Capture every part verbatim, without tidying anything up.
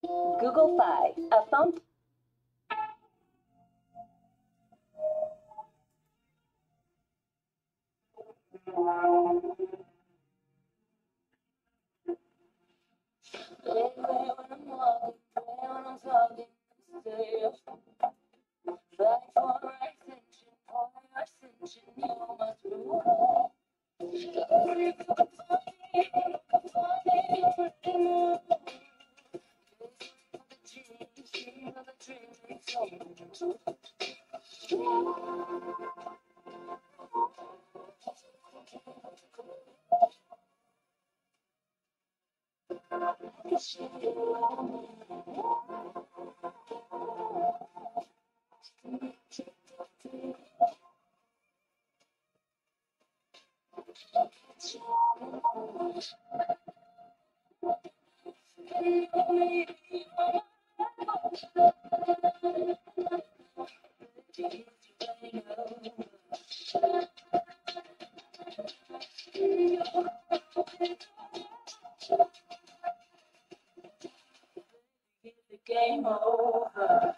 Google Fi, a phone. Game over.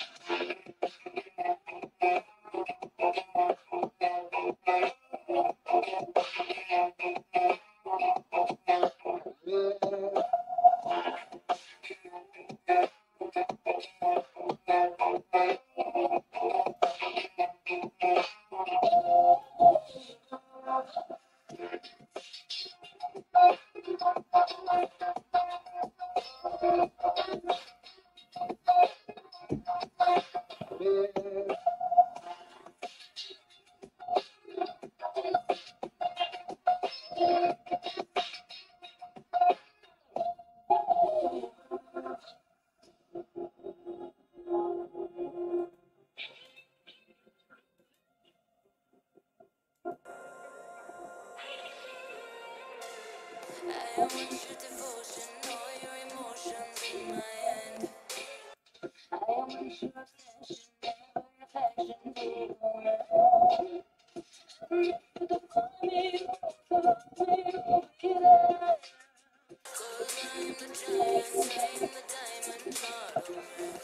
I want your devotion, all your emotions in my hand. I want your obsession, never affection, take over. The fire, the fire, killer. Cause I am the giant, I am the diamond model.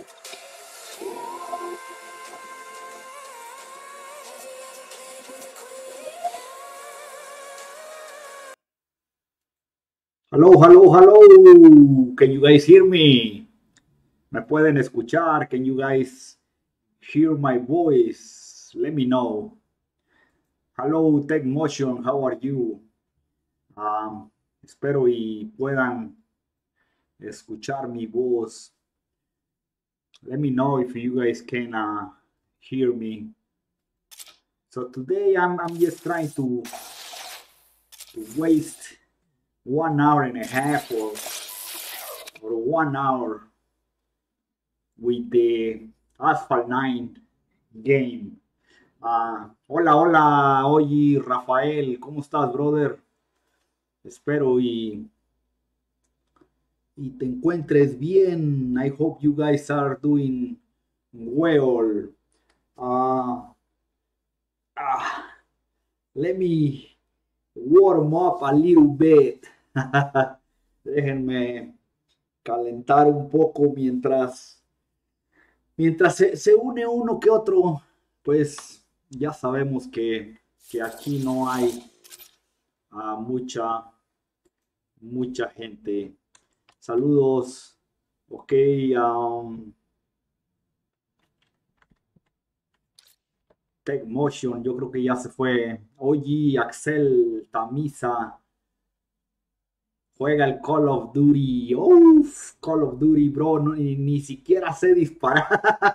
Hello, hello, hello. Can you guys hear me? ¿Me pueden escuchar? Can you guys hear my voice? Let me know. Hello, Tech Motion, how are you? Um, espero y puedan escuchar mi voz. Let me know if you guys can uh, hear me. So today I'm, I'm just trying to, to waste one hour and a half or, or one hour with the Asphalt nine game. Uh, hola, hola, oye, Rafael, ¿cómo estás, brother? Espero y, y te encuentres bien. I hope you guys are doing well. Uh, uh, let me warm up a little bit. Déjenme calentar un poco mientras mientras se, se une uno que otro. Pues ya sabemos que, que aquí no hay uh, mucha mucha gente. Saludos. Ok. Um, Tech Motion, yo creo que ya se fue. Oye, Axel Tamisa. Juega el Call of Duty. Uf, Call of Duty, bro. No, ni, ni siquiera sé disparar.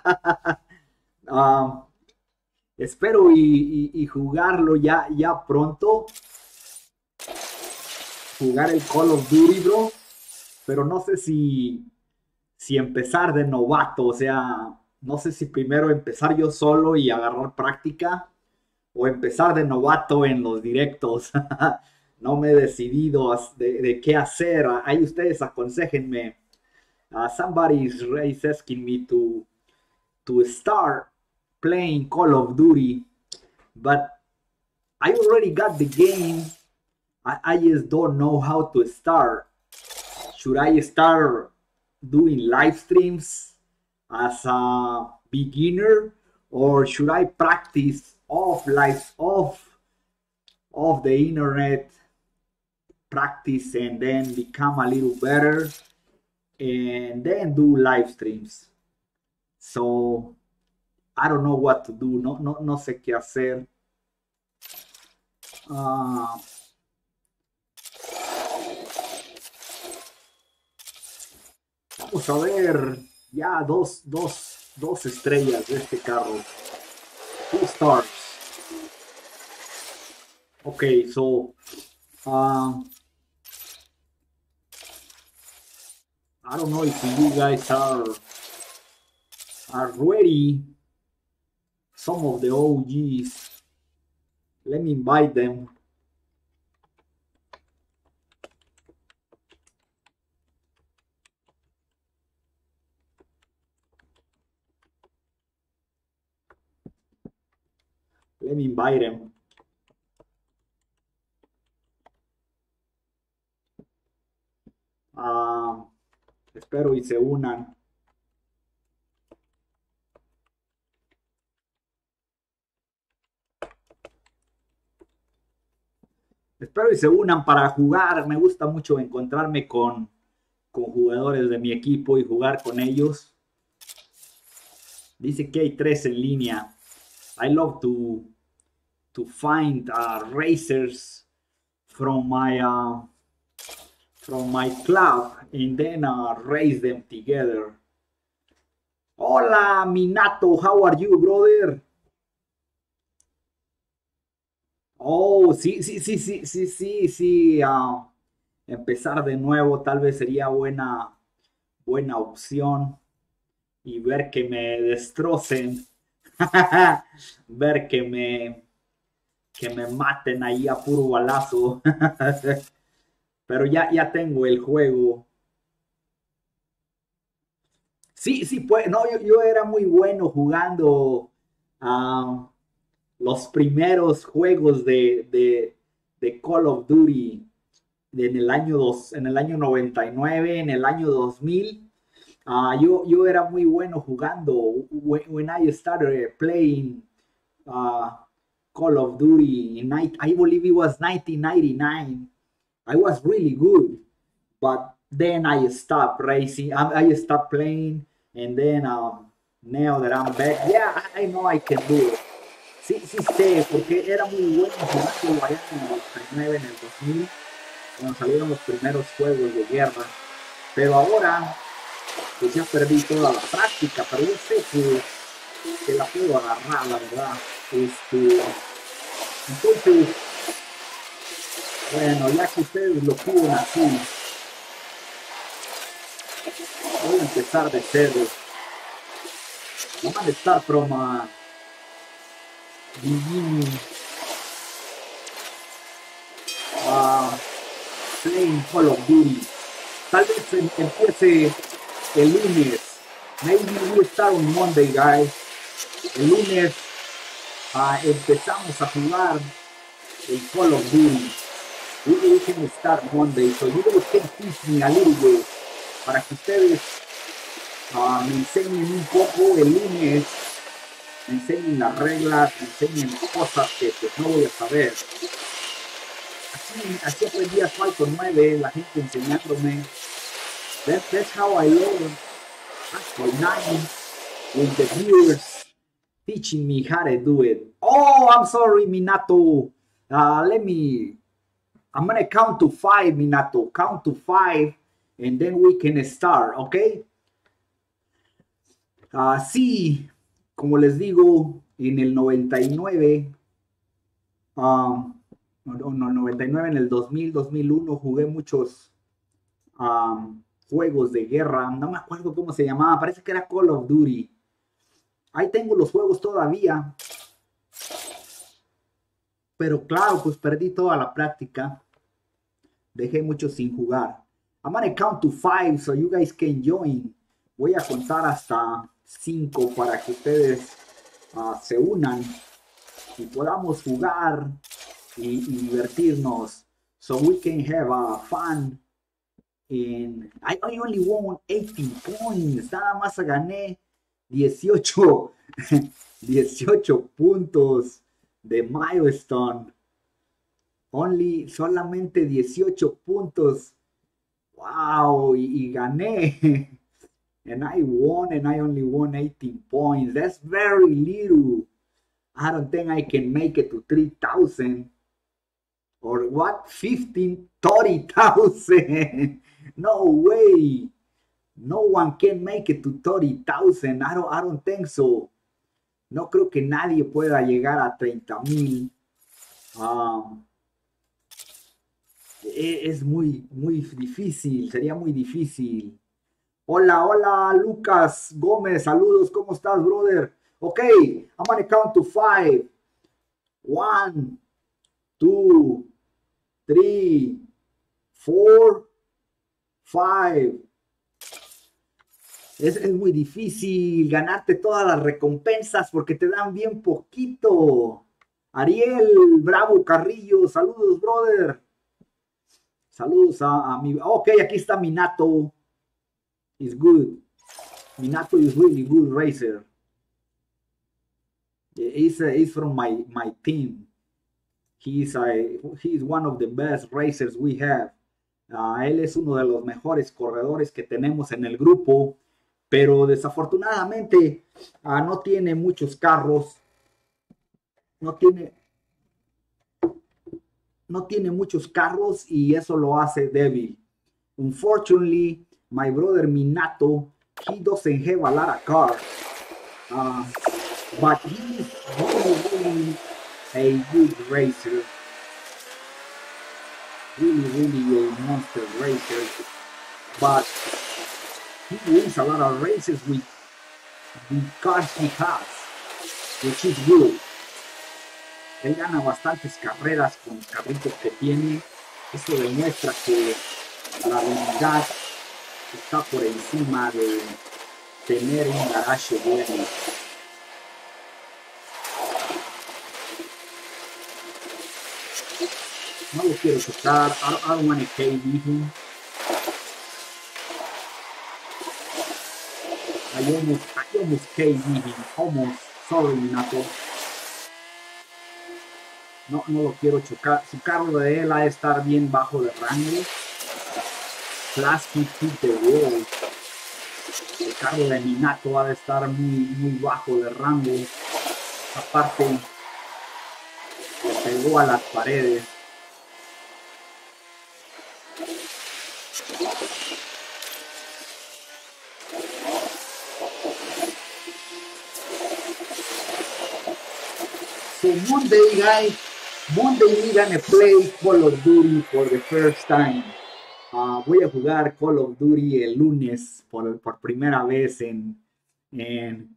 uh, espero y, y, y jugarlo ya, ya pronto. Jugar el Call of Duty, bro. Pero no sé si, si empezar de novato. O sea, no sé si primero empezar yo solo y agarrar práctica. O empezar de novato en los directos. No me he decidido de, de qué hacer. Ahí ustedes aconséjenme. Uh, somebody is, is asking me to, to start playing Call of Duty. But I already got the game. I, I just don't know how to start. Should I start doing live streams as a beginner, or should I practice off live off of the internet, practice and then become a little better and then do live streams? So I don't know what to do. No, no, no sé qué hacer. Uh, vamos a ver ya dos, dos, dos estrellas de este carro. Two stars. Okay, so uh, I don't know if you guys are are ready. Some of the O Gs. Let me invite them. Let me invite them. Uh, espero y se unan. Espero y se unan para jugar. Me gusta mucho encontrarme con, con jugadores de mi equipo y jugar con ellos. Dice que hay tres en línea. I love to, to find uh, racers from my uh, from my club and then uh, race them together. Hola, Minato, how are you, brother? Oh, sí, sí, sí, sí, sí, sí, sí. Uh, empezar de nuevo tal vez sería buena, buena opción. Y ver que me destrocen. Ver que me, que me maten ahí a puro balazo. Pero ya, ya tengo el juego. Sí, sí, pues, no, yo, yo era muy bueno jugando uh, los primeros juegos de, de, de Call of Duty en el año dos, en el año noventa y nueve, en el año dos mil. Uh, yo, yo era muy bueno jugando. When, when I started playing uh, Call of Duty, in, I believe it was nineteen ninety-nine. I was really good, but then I stopped racing. I, I stopped playing, and then um, now that I'm back, yeah, I know I can do it. Sí, sí sé, porque era muy bueno jugando allá en el noventa y nueve, en el dos mil, cuando salieron los primeros juegos de guerra. Pero ahora, pues ya perdí toda la práctica, pero yo sé que, que la puedo agarrar, la verdad. Este, entonces, bueno, ya que ustedes lo piden así, voy a empezar de cero. Vamos a estar from uh, beginning uh, playing Call of Duty. Tal vez em empiece el lunes. Maybe we start on Monday, guys. El lunes uh, empezamos a jugar el Call of Duty. We, we can start Monday, so you guys can teach me a little bit para que ustedes uh, me enseñen un poco el lunes, me enseñen las reglas, me enseñen cosas que pues, no voy a saber. Así, así aprendí a Falcon nueve, la gente enseñándome. That, that's how I learned Falcon nine, with the viewers teaching me how to do it. Oh, I'm sorry, Minato. Uh, let me, I'm going to count to five, Minato. Count to five, and then we can start, okay? Uh, sí, como les digo, en el noventa y nueve, um, no, no, noventa y nueve, en el dos mil, dos mil uno jugué muchos um, juegos de guerra. No me acuerdo cómo se llamaba, parece que era Call of Duty. Ahí tengo los juegos todavía. Pero claro, pues perdí toda la práctica. Dejé mucho sin jugar. I'm gonna count to five so you guys can join. Voy a contar hasta cinco para que ustedes uh, se unan y podamos jugar y, y divertirnos. So we can have uh, fun And I, I only won eighteen points. Nada más gané dieciocho, dieciocho puntos de milestone. Only, solamente dieciocho puntos. Wow, y, y gané. And I won and I only won eighteen points. That's very little. I don't think I can make it to three thousand. Or what? fifteen, thirty thousand. No way. No one can make it to thirty thousand. I don't, I don't think so. No creo que nadie pueda llegar a treinta mil. Um, es muy, muy difícil. Sería muy difícil. Hola, hola, Lucas Gómez. Saludos. ¿Cómo estás, brother? Okay, I'm gonna count to five. One, two, three, four, five. Es, es muy difícil ganarte todas las recompensas porque te dan bien poquito. Ariel Bravo Carrillo, saludos, brother. Saludos a, a mi... Ok, aquí está Minato. Is good. Minato is really good racer. He's, uh, he's from my, my team. He's, a, he's one of the best racers we have. Uh, él es uno de los mejores corredores que tenemos en el grupo, pero desafortunadamente uh, no tiene muchos carros. No tiene, no tiene muchos carros y eso lo hace débil. Unfortunately, my brother Minato, he doesn't have a lot of cars. Uh, but he's really, really a good racer. Really, really a monster racer. But he wins a lot of races with the cars he has, which is good. Él gana bastantes carreras con los carritos que tiene. Eso demuestra que la habilidad está por encima de tener un garaje bueno. No lo quiero chocar. I don't, I don't want to K D him. I almost, I almost K D him. Almost. Sorry, Minato. No, no lo quiero chocar. Su carro de él ha de estar bien bajo de rango. Plastic hit the wall. El carro de Minato ha de estar muy, muy bajo de rango. Aparte, le pegó a las paredes. So Monday, guys, Monday we're gonna play Call of Duty for the first time. Uh, voy a jugar Call of Duty el lunes por, por primera vez en, en,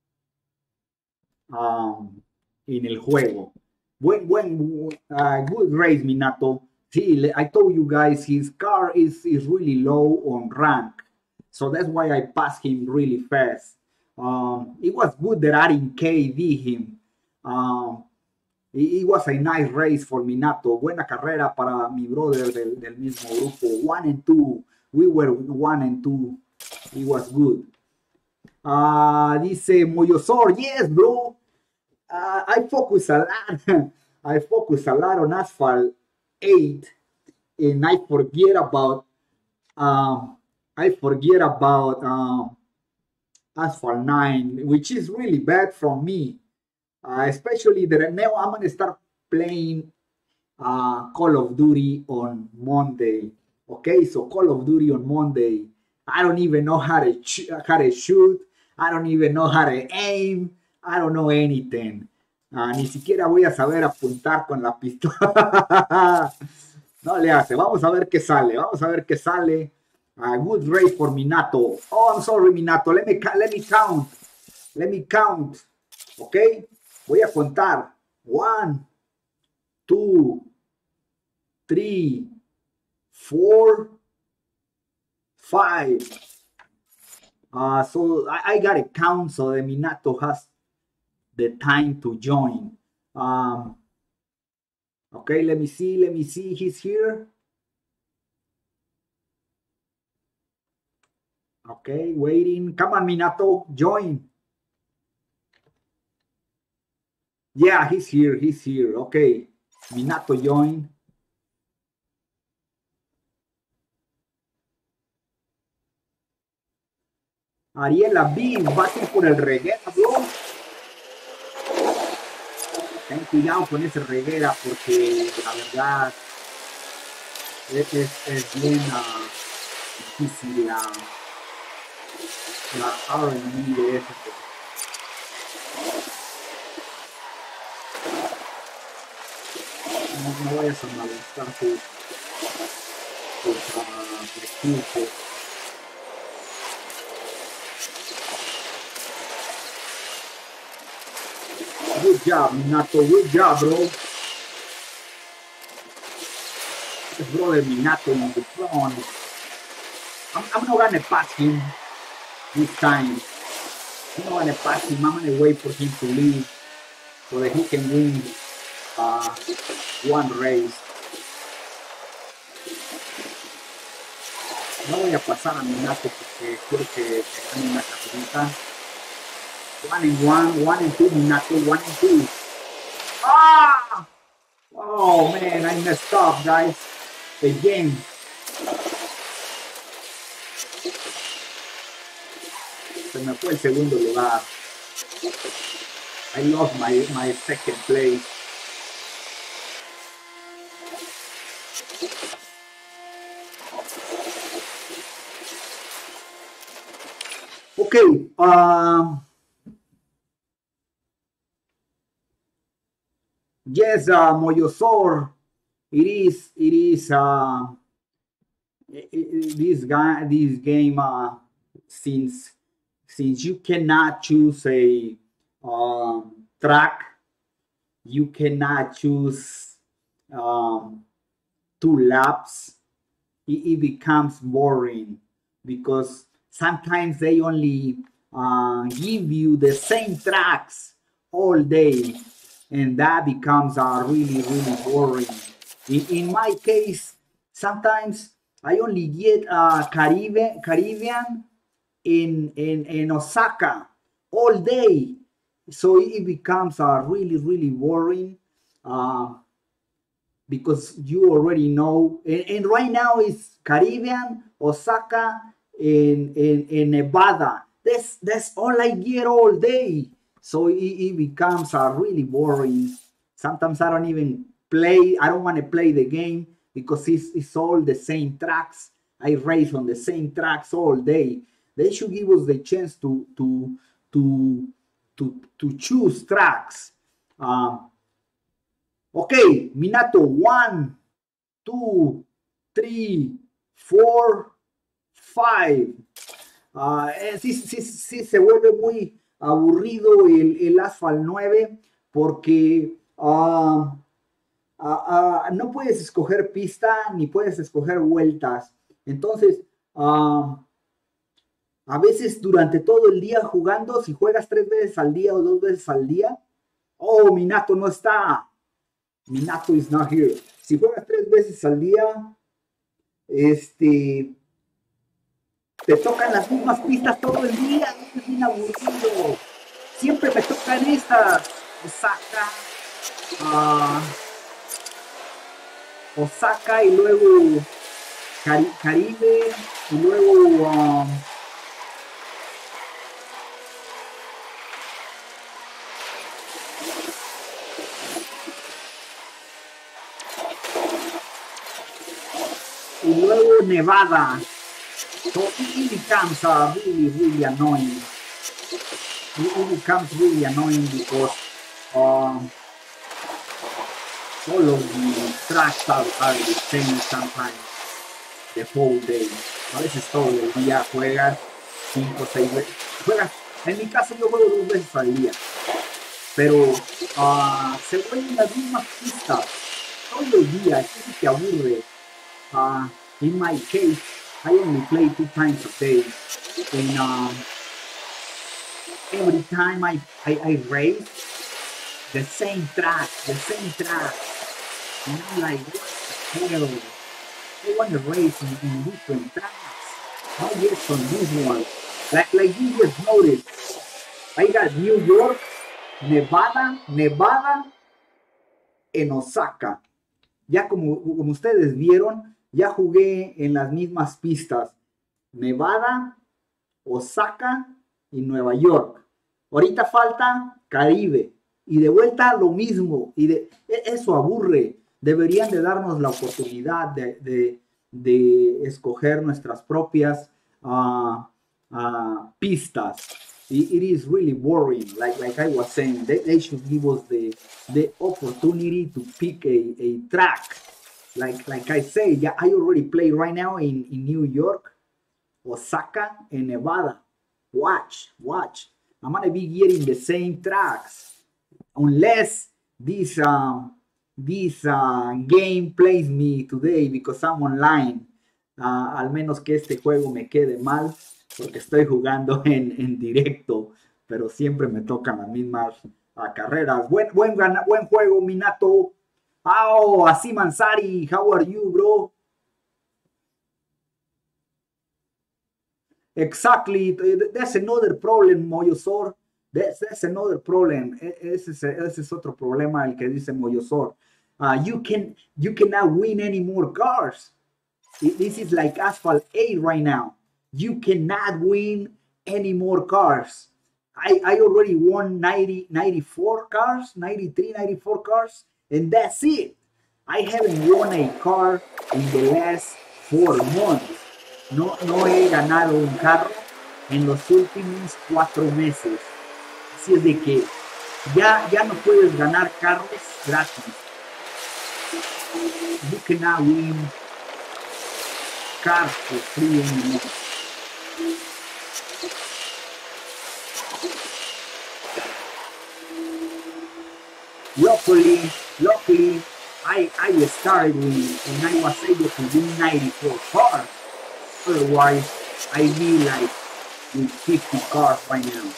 um, en el juego. Buen, buen, uh, good race, Minato. See, I told you guys his car is, is really low on rank. So that's why I passed him really fast. Um, it was good that I didn't K D him. Um, it was a nice race for Minato. Buena carrera para mi brother del, del mismo grupo. One and two. We were one and two. It was good. Uh, dice Moyosor, yes, bro. Uh, I focus a lot. I focus a lot on Asphalt eight, and I forget about. Um, I forget about um, Asphalt nine, which is really bad from me. Uh, especially that now I'm gonna start playing uh, Call of Duty on Monday. Okay, so Call of Duty on Monday. I don't even know how to how to shoot. I don't even know how to aim. I don't know anything. Uh, ni siquiera voy a saber apuntar con la pistola. No le hace. Vamos a ver qué sale. Vamos a ver qué sale. Uh, good race for Minato. Oh, I'm sorry, Minato. Let me let me count. Let me count. Okay. Voy a contar. One, two, three, four, five. Uh, so I, I got a count so that Minato has the time to join. Um, okay, let me see. Let me see. He's here. Okay, waiting. Come on, Minato, join. Yeah, he's here. He's here. Okay, Minato, join. Ariela B, va a ir por el reguera, bro. Ten cuidado con ese reguera porque la verdad es, es, es bien uh, difícil la, la R and B de ese. No, no vayas a malestar tus, tus uh, recursos. Good job, Minato. Good job, bro. This brother Minato in the front. I'm, I'm not gonna pass him this time. I'm not gonna pass him. I'm gonna wait for him to leave so that he can win uh, one race. No voy a pasar a Minato porque quiero que gane una carrerita. One and one, one and two, Minato, one and two. Ah! Oh man, I messed up, guys. Again. Se me fue el segundo lugar. I lost my, my second place. Okay. Um, yes, uh, Moyosor. It is. It is. Uh, it, it, this guy. This game. Uh, since since you cannot choose a um, track, you cannot choose um, two laps. It, it becomes boring because sometimes they only uh, give you the same tracks all day, and that becomes uh, really, really boring. In, in my case, sometimes I only get uh, Caribbean, Caribbean in, in, in Osaka all day. So it becomes uh, really, really boring uh, because you already know. And, and right now it's Caribbean, Osaka, in, in, in Nevada. That's, that's all I get all day. So it, it becomes uh, really boring. Sometimes I don't even play. I don't want to play the game because it's, it's all the same tracks. I race on the same tracks all day. They should give us the chance to to to to, to choose tracks. Uh, okay, Minato, one, two, three, four, five. Uh, sí, sí, sí se vuelve muy aburrido el, el Asphalt nueve porque uh, uh, uh, no puedes escoger pista ni puedes escoger vueltas. Entonces, uh, a veces durante todo el día jugando, si juegas tres veces al día o dos veces al día, oh, Minato no está. Minato is not here. Si juegas tres veces al día, este, te tocan las mismas pistas todo el día, es bien aburrido. Siempre me tocan estas. Osaka, uh, Osaka y luego Cari Caribe y luego um, y luego Nevada. So it becomes uh, really, really annoying. It becomes really annoying because um, all of the tracks are, are the same sometimes, the whole day. A veces todo el día juegas cinco o seis veces. Juegas, en mi caso yo juego dos veces al día, pero uh, se vuelven las mismas pistas todo el día, eso te aburre. Uh, in my case, I only play two times a day, and um, every time I, I, I race, the same track, the same track, and I'm like, what the hell? I want to race in, in different tracks. Oh yes, on this one. Like, like you just noticed, I got New York, Nevada, Nevada, en Osaka. Ya como, como ustedes vieron, ya jugué en las mismas pistas. Nevada, Osaka y Nueva York. Ahorita falta Caribe. Y de vuelta lo mismo. Y de, eso aburre. Deberían de darnos la oportunidad de, de, de escoger nuestras propias uh, uh, pistas. It, it is really boring. Like, like I was saying, they, they should give us the, the opportunity to pick a, a track. Like, like I say, yeah, I already play right now in, in New York, Osaka, and Nevada. Watch, watch. I'm gonna be getting the same tracks, unless this um, this uh, game plays me today because I'm online. Uh, al menos que este juego me quede mal, porque estoy jugando en, en directo, pero siempre me tocan las mismas uh, carreras. Buen, buen, buen juego, Minato. Oh, Asim Ansari, how are you, bro? Exactly, that's another problem, Moyosor. That's, that's another problem. Ese es, ese es otro problema el que dice Moyosor. Uh, you can you cannot win any more cars. This is like Asphalt eight right now. You cannot win any more cars. I, I already won ninety, ninety-four cars, ninety-three, ninety-four cars, and that's it. I haven't won a car in the last four months. No, no he ganado un carro en los últimos cuatro meses. Así es de que ya, ya no puedes ganar carros gratis. You cannot win cars for free anymore. Luckily, luckily, I, I started with, and I was able to do ninety-four cars. Otherwise, I'd be like with fifty cars right now.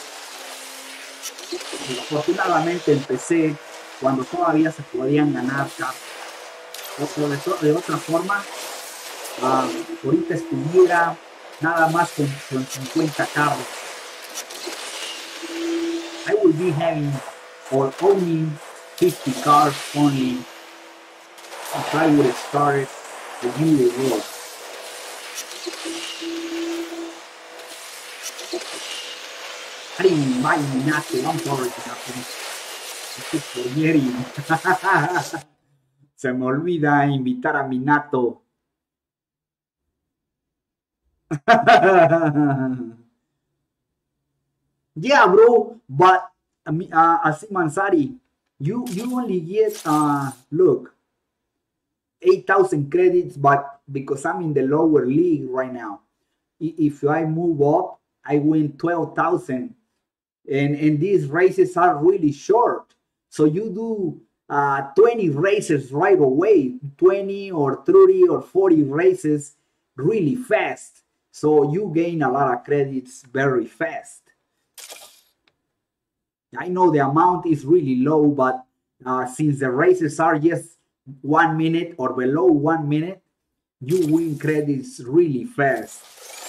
Afortunadamente empecé cuando todavía se podían ganar carros. De, de otra forma, uh, ahorita estuviera nada más con, con cincuenta carros. I would be having or owning fifty cars only if I would have started the year ago. I didn't invite Minato. I'm sorry, Minato. Se me olvida invitar a Minato. Yeah, bro, but uh, Asim Ansari, you you only get uh look eight thousand credits, but because I'm in the lower league right now, if I move up, I win twelve thousand. And, and these races are really short. So you do uh, twenty races right away, twenty or thirty or forty races really fast. So you gain a lot of credits very fast. I know the amount is really low, but uh, since the races are just one minute or below one minute, you win credits really fast.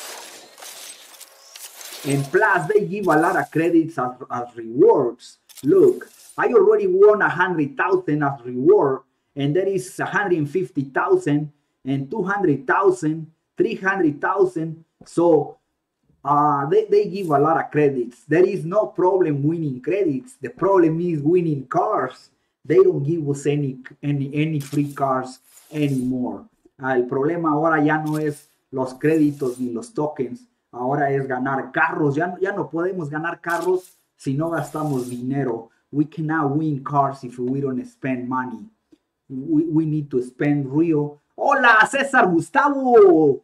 And plus, they give a lot of credits as, as rewards. Look, I already won one hundred thousand as reward, and that is one hundred fifty thousand and two hundred thousand, three hundred thousand. So uh, they, they give a lot of credits. There is no problem winning credits. The problem is winning cars. They don't give us any, any, any free cars anymore. Uh, el problema ahora ya no es los créditos ni los tokens. Ahora es ganar carros. Ya, ya no podemos ganar carros si no gastamos dinero. We cannot win cars if we don't spend money. We, we need to spend real. Hola, César Gustavo.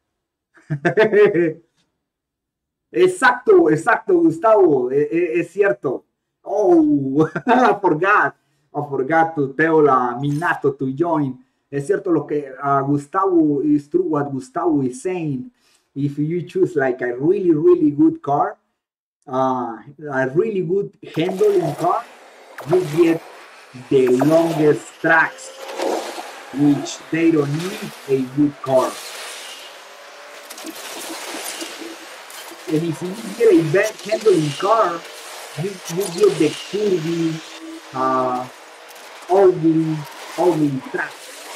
Exacto, exacto, Gustavo. Es, es cierto. Oh, I forgot. I forgot to tell uh, Minato to join. Es cierto lo que uh, Gustavo is true what Gustavo is saying. If you choose like a really, really good car, uh, a really good handling car, you get the longest tracks, which they don't need a good car. And if you get a bad handling car, you, you get the curvy, uh, ugly, ugly track.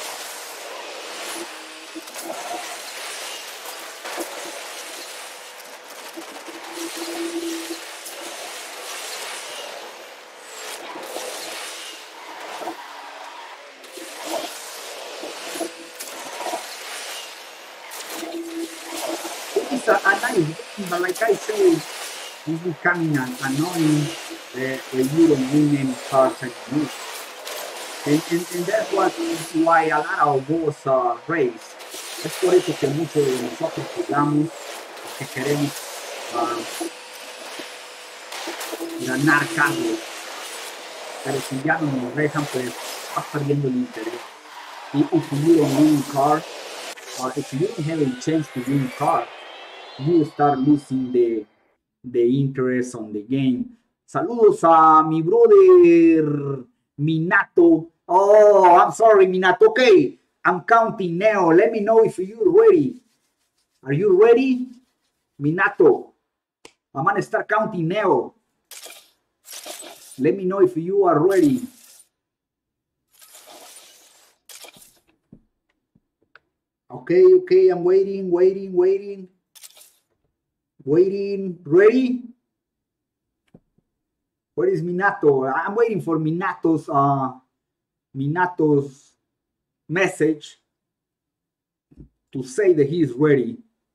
It's a, a nice game, but like I say, it's becoming an annoying uh, when you don't win any cards anymore. And, and, and that's what, why a lot of us uh, race. Es por eso que muchos de nosotros jugamos, que queremos uh, ganar carros. Pero si ya no nos dejan, pues vas perdiendo el interés. If you don't win car, or if you don't have a chance to win car, you start losing the, the interest on the game. Saludos a mi brother Minato. Oh, I'm sorry, Minato. Okay, I'm counting now. Let me know if you're ready. Are you ready, Minato? I'm gonna start counting now. Let me know if you are ready. Okay, okay, I'm waiting, waiting, waiting. Waiting, ready? Where is Minato? I'm waiting for Minato's uh Minato's message to say that he is ready.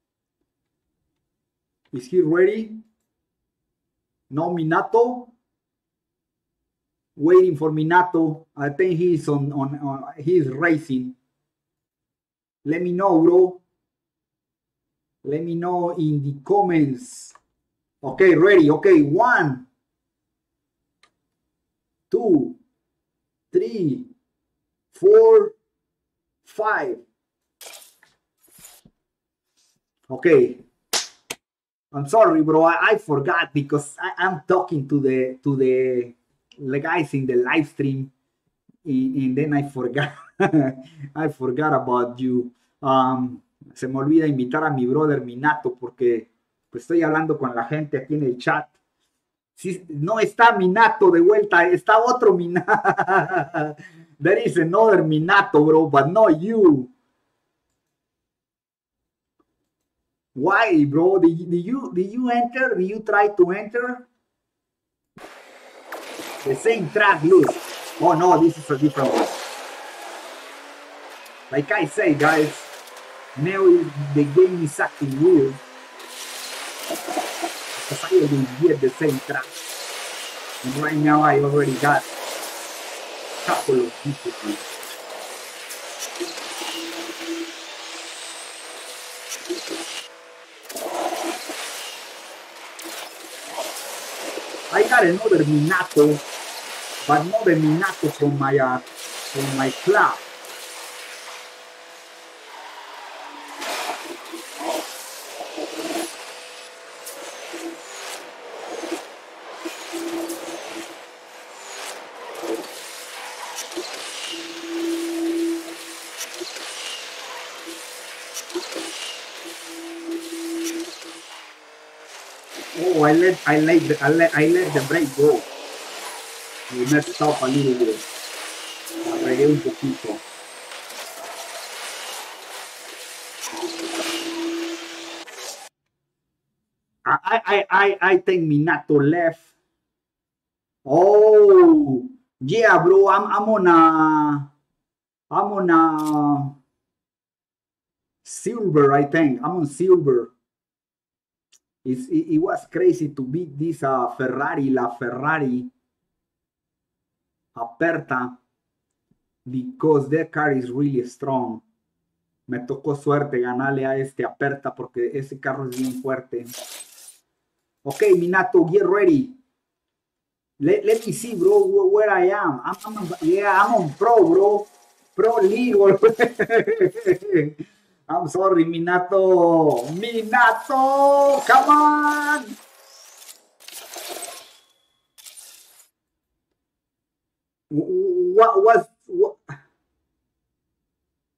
Is he ready? No, Minato? Waiting for Minato. I think he's on on, on he's racing. Let me know, bro. Let me know in the comments. Okay, ready. Okay, one, two, three, four, five. Okay. I'm sorry, bro. I, I forgot because I, I'm talking to the to the, the guys in the live stream, and, and then I forgot. I forgot about you. Um, se me olvida invitar a mi brother Minato porque pues estoy hablando con la gente aquí en el chat. Si, no está Minato de vuelta, está otro Minato. There is another Minato, bro, but not you. Why, bro? Did, did you did you enter? Did you try to enter? The same track, look. Oh no, this is a different one. Like I say, guys, now the game is acting weird. Because I always get the same track. And right now I already got a couple of different. I got another Minato, but not the Minato from my uh, from my club. Oh, I let I let the, I let I let the brake go. We messed up a little bit. La regué un poquito. I I I I think Minato left. Oh yeah, bro. I'm I'm on a I'm on a silver. I think I'm on silver. It's, it, it was crazy to beat this uh, Ferrari, la Ferrari Aperta, because their car is really strong. Me tocó suerte ganarle a este Aperta porque ese carro es bien fuerte. Okay, Minato, get ready. Let, let me see, bro, where, where I am. I'm, I'm, yeah, I'm on pro, bro. Pro legal. I'm sorry, Minato. Minato, come on. What was what?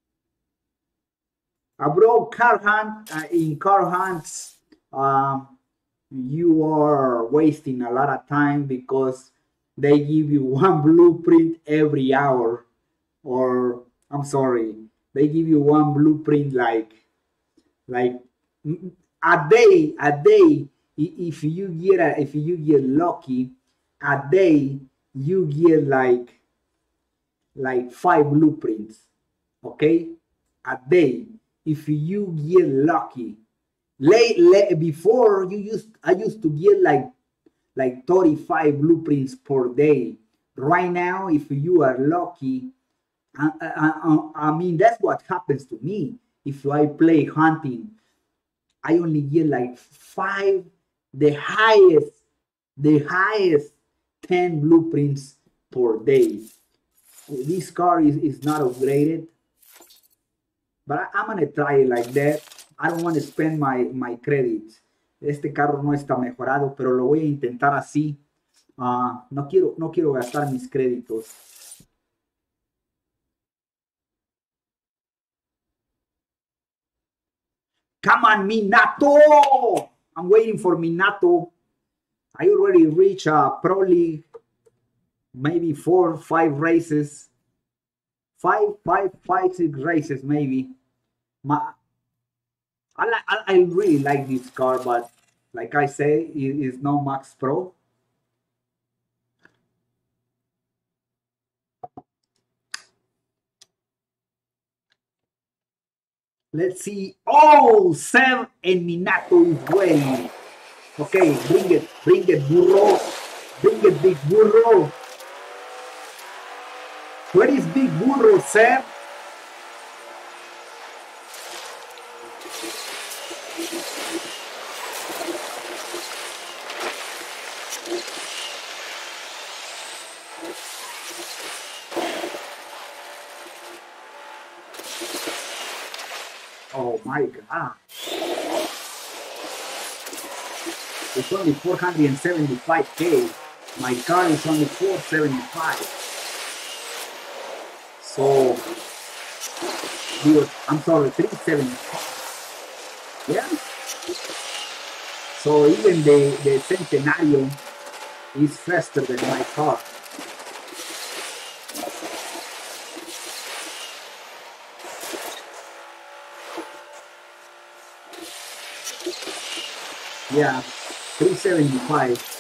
A bro car hunt uh, in car hunts. Um, you are wasting a lot of time because they give you one blueprint every hour, or I'm sorry, they give you one blueprint like like a day, a day. If you get a, if you get lucky, a day you get like like five blueprints. Okay, a day. If you get lucky, late, late before you used I used to get like like thirty-five blueprints per day. Right now, if you are lucky, I, I, I, I mean that's what happens to me. If I play hunting, I only get like five, the highest, the highest ten blueprints per day. This car is, is not upgraded, but I, I'm gonna try it like that. I don't want to spend my, my credits. Este carro no está mejorado, pero lo voy a intentar así. Uh, no quiero, no quiero gastar mis créditos. Come on, Minato! I'm waiting for Minato. I already reached uh, Pro League, maybe four, five races, five, five, five, six races, maybe. My, I, I, I really like this car, but like I say, it is no Max Pro. Let's see. Oh, Sam and Minato is ready. Okay, bring it, bring it, burro. Bring it, big burro. Where is big burro, Sam? Oh my God. It's only four hundred seventy-five K. My car is only four seventy-five. So, I'm sorry, three seventy-five. Yeah. So even the, the Centenario is faster than my car. Yeah, three seventy-five.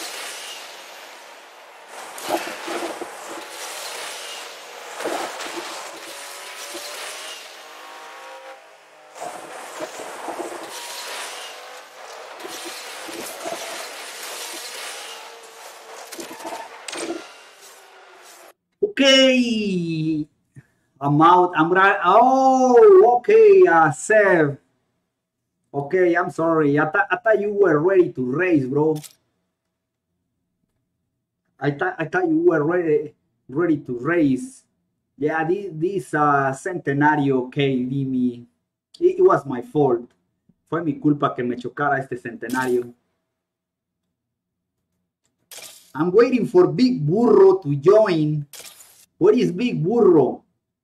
Okay, I'm out. I'm right. Oh, okay, uh, Sev. Okay, I'm sorry. I, th I thought you were ready to race, bro. I thought I thought you were ready ready to race. Yeah, this this uh, Centenario, okay, me. It, it was my fault. Fue mi culpa que me chocara este Centenario. I'm waiting for Big Burro to join. What is Big Burro?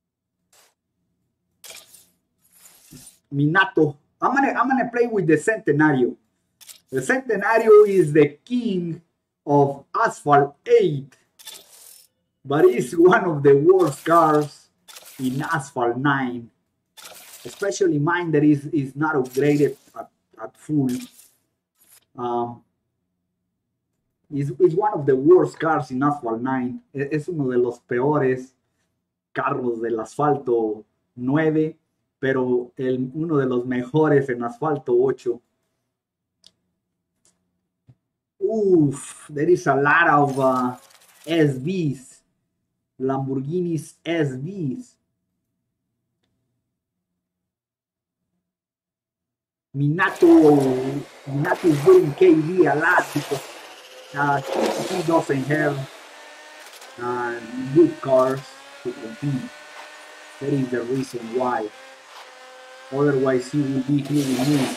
Minato. I'm gonna I'm gonna play with the Centenario. The Centenario is the king of Asphalt eight, but it's one of the worst cars in Asphalt nine. Especially mine that is, is not upgraded at, at full. Um, is, is one of the worst cars in Asphalt nine. Es uno de los peores carros del asfalto nueve, pero el, uno de los mejores en asfalto ocho. Oof, there is a lot of uh, S Vs, Lamborghinis S Vs. Minato, Minato is doing K D a lot because uh, he, he doesn't have uh, good cars to compete. That is the reason why. Otherwise, he will be here with me.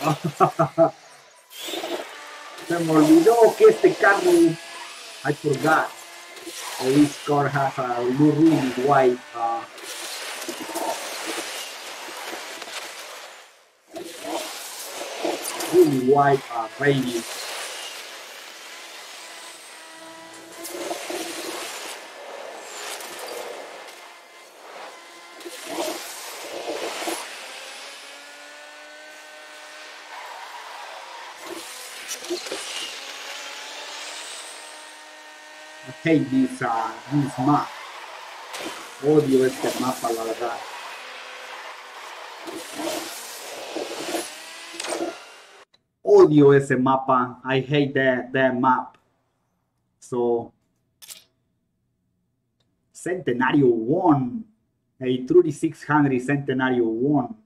Se me olvidó que este carro, I forgot, this car has a really white, uh, really white uh, radius. I hate this, uh, this map. Odio este mapa, la verdad. Odio ese mapa. I hate that, that map. So, Centenario one. A thirty-six hundred Centenario one.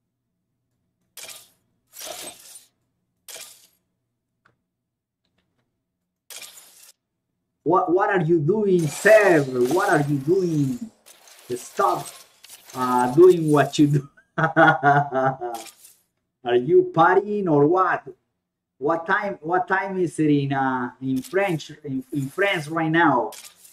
What, what are you doing, sir? What are you doing? Stop uh, doing what you do. Are you partying or what? What time? What time is it in uh, in French in, in France right now?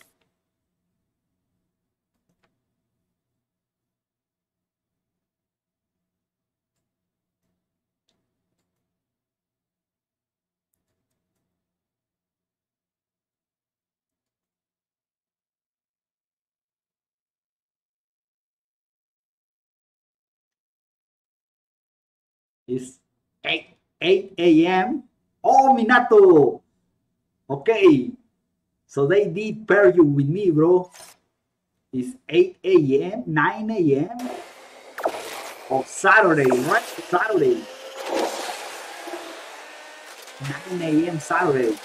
It's eight a m Oh, Minato. Okay. So they did pair you with me, bro. It's eight a m nine a m of Saturday, right? Saturday. nine a m Saturday.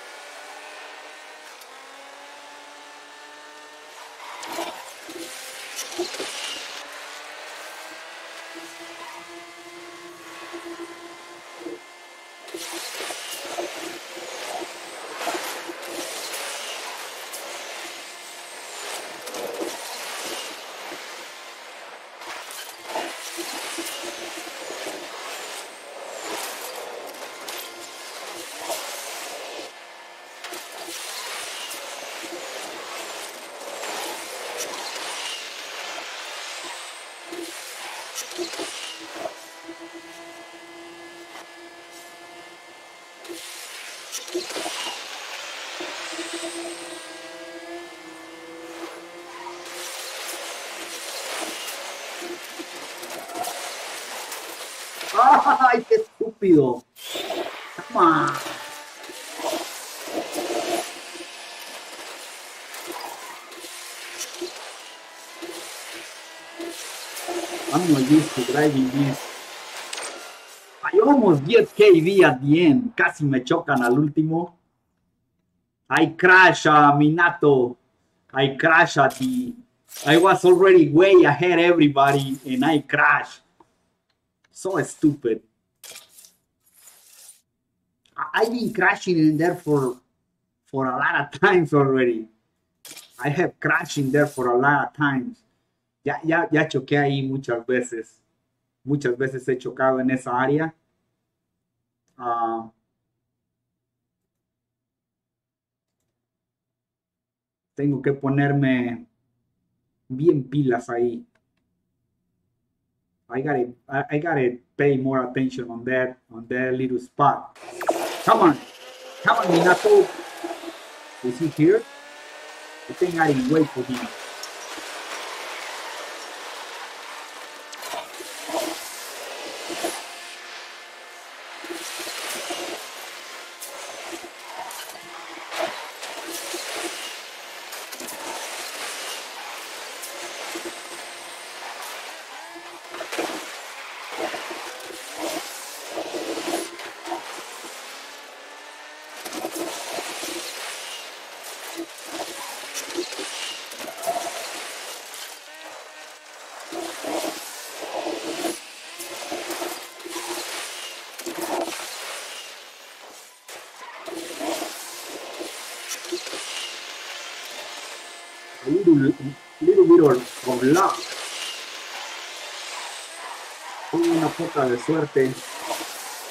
¡Ay, qué estúpido! Come on. I'm not used to driving this. I almost get K D at the end. Casi me chocan al último. I crash, uh, Minato. I crash at the... I was already way ahead everybody and I crashed. So stupid. I've been crashing in there for for a lot of times already. I have crashed in there for a lot of times. Ya, ya, ya choqué ahí muchas veces. Muchas veces he chocado en esa área. Uh, tengo que ponerme bien pilas ahí. I gotta, I, I gotta pay more attention on that, on that little spot. Come on, come on, Minato. Is he here? I think I didn't wait for him. A little, little bit of, of luck. Con una poca de suerte.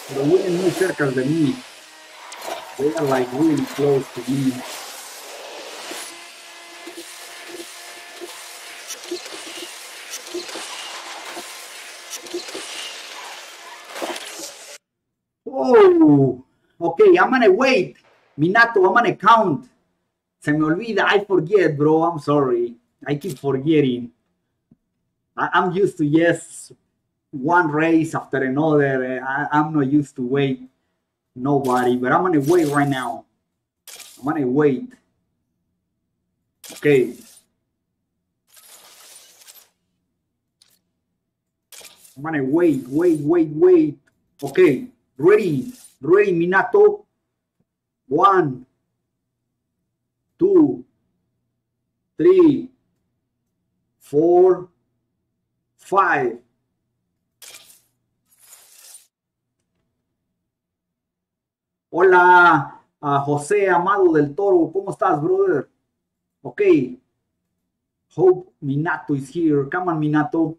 Pero vienen muy cerca de mí. They are like really close to me. Oh, okay, I'm gonna wait. Minato, I'm gonna count. Se me olvida, I forget, bro. I'm sorry. I keep forgetting. I, I'm used to yes, one race after another. I, I'm not used to wait nobody, but I'm gonna wait right now. I'm gonna wait. Okay. I'm gonna wait, wait, wait, wait. Okay, ready, ready, Minato. One, two, three, four, five. Hola, uh, José Amado del Toro. ¿Cómo estás, brother? Okay. Hope Minato is here. Come on, Minato.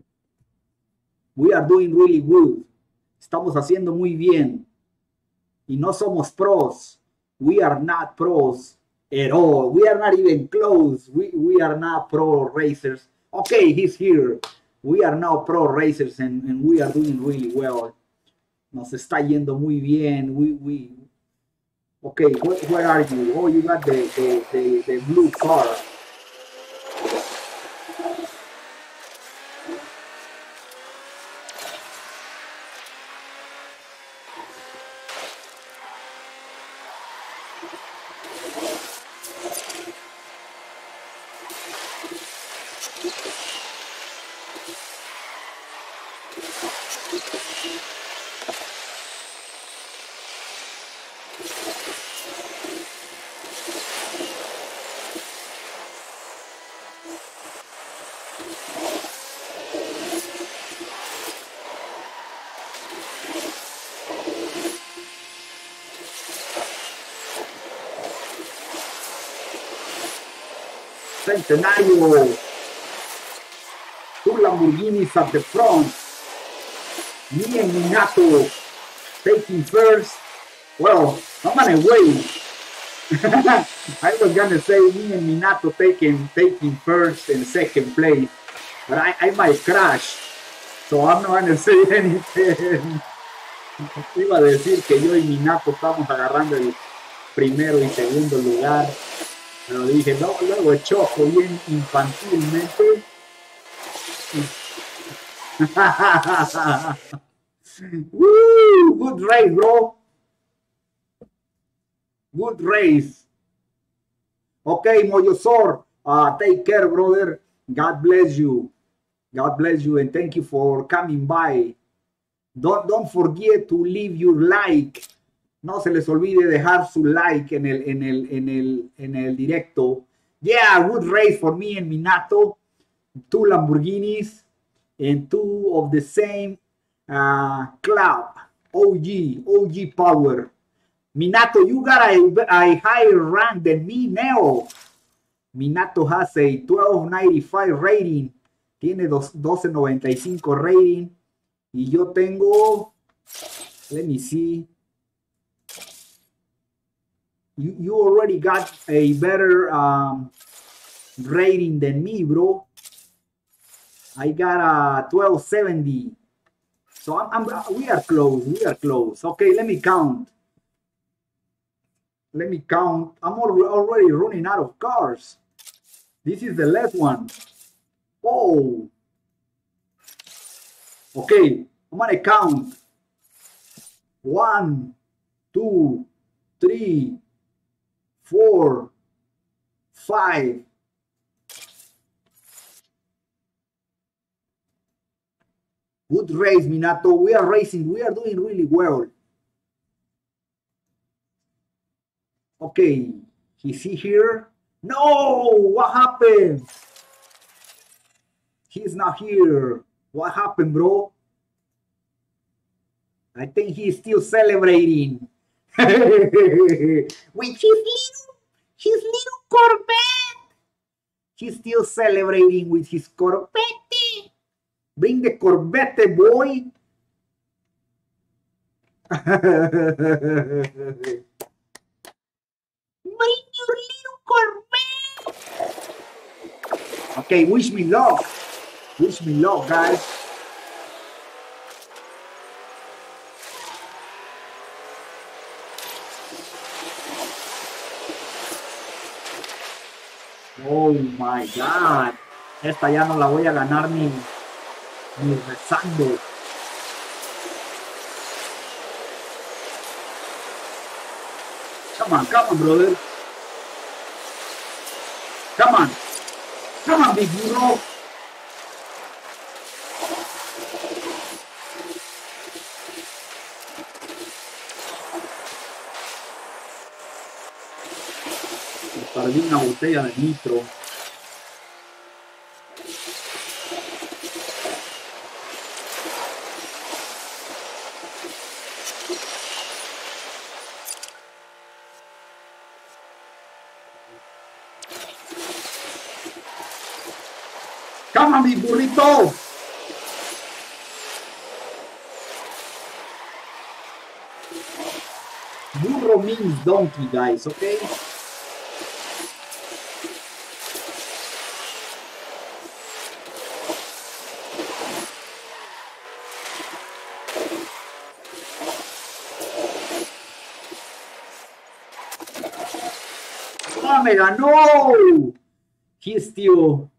We are doing really good. Estamos haciendo muy bien. Y no somos pros. We are not pros at all. We are not even close. We, we are not pro racers. Okay, he's here. We are now pro racers and, and we are doing really well. Nos está yendo muy bien. We, we... Okay, where, where are you? Oh, you got the, the, the, the blue car. Centenario. Two Lamborghinis at the front. Me and Minato taking first. Well, I'm gonna wait. I was gonna say me and Minato taking taking first and second place, but I, I might crash, so I'm not gonna say anything. Iba a decir que yo y Minato estamos agarrando el primero y segundo lugar, pero dije, no, luego choco bien infantilmente. Woo, good race, bro. Good race. Okay, Moyosor, uh, take care, brother. God bless you. God bless you, and thank you for coming by. Don't, don't forget to leave your like. No se les olvide dejar su like en el, en el, en el, en el directo. Yeah, good race for me and Minato. Two Lamborghinis and two of the same uh, club. O G, O G power. Minato, you got a, a higher rank than me, Neo. Minato has a twelve ninety-five rating. Tiene doce noventa y cinco rating. Y yo tengo, let me see. You, you already got a better um, rating than me, bro. I got a twelve seventy. So I'm, I'm, we are close. We are close. Okay, let me count. Let me count. I'm already running out of cars. This is the last one. Oh. Okay, I'm gonna count. One, two, three, four, five. Good race, Minato. We are racing. We are doing really well. Okay, is he here? No, what happened? He's not here. What happened, bro? I think he's still celebrating. With his little, his little Corvette. He's still celebrating with his Corvette. Bring the Corvette, boy. Bring your little Corvette. Okay, wish me luck. Wish me luck, guys. Oh my God. Esta ya no la voy a ganar ni, ni rezando. Come on, come on, brother. Come on. Come on, big burro. Perdí una botella de nitro. Come on, mi burrito. Burro means donkey, guys, okay? ¡Ah, me ganó! He still...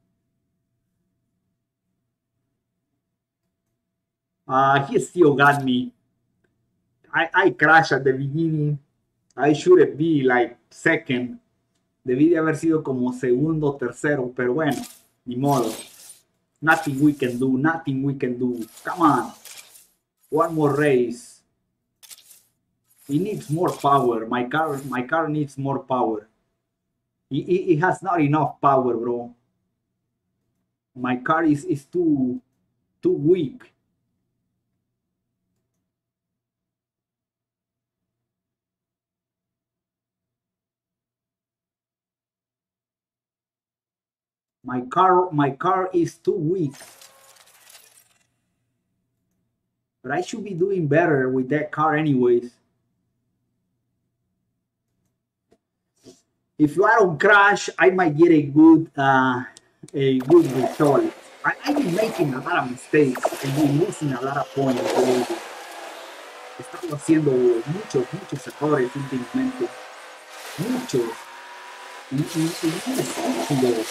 Uh, he still got me. I, I crashed at the beginning. I should be like second. Debí de haber sido como segundo, tercero, pero bueno, ni modo. Nothing we can do, nothing we can do. Come on. One more race. It needs more power. My car, my car needs more power. It, it, it has not enough power, bro. My car is, is too, too weak. My car, my car is too weak. But I should be doing better with that car anyways. If I don't crash, I might get a good, uh, a good result. I, I've been making a lot of mistakes. I've been losing a lot of points. He estado haciendo muchos, muchos errores últimamente. Muchos. Y, y, y muy estúpidos.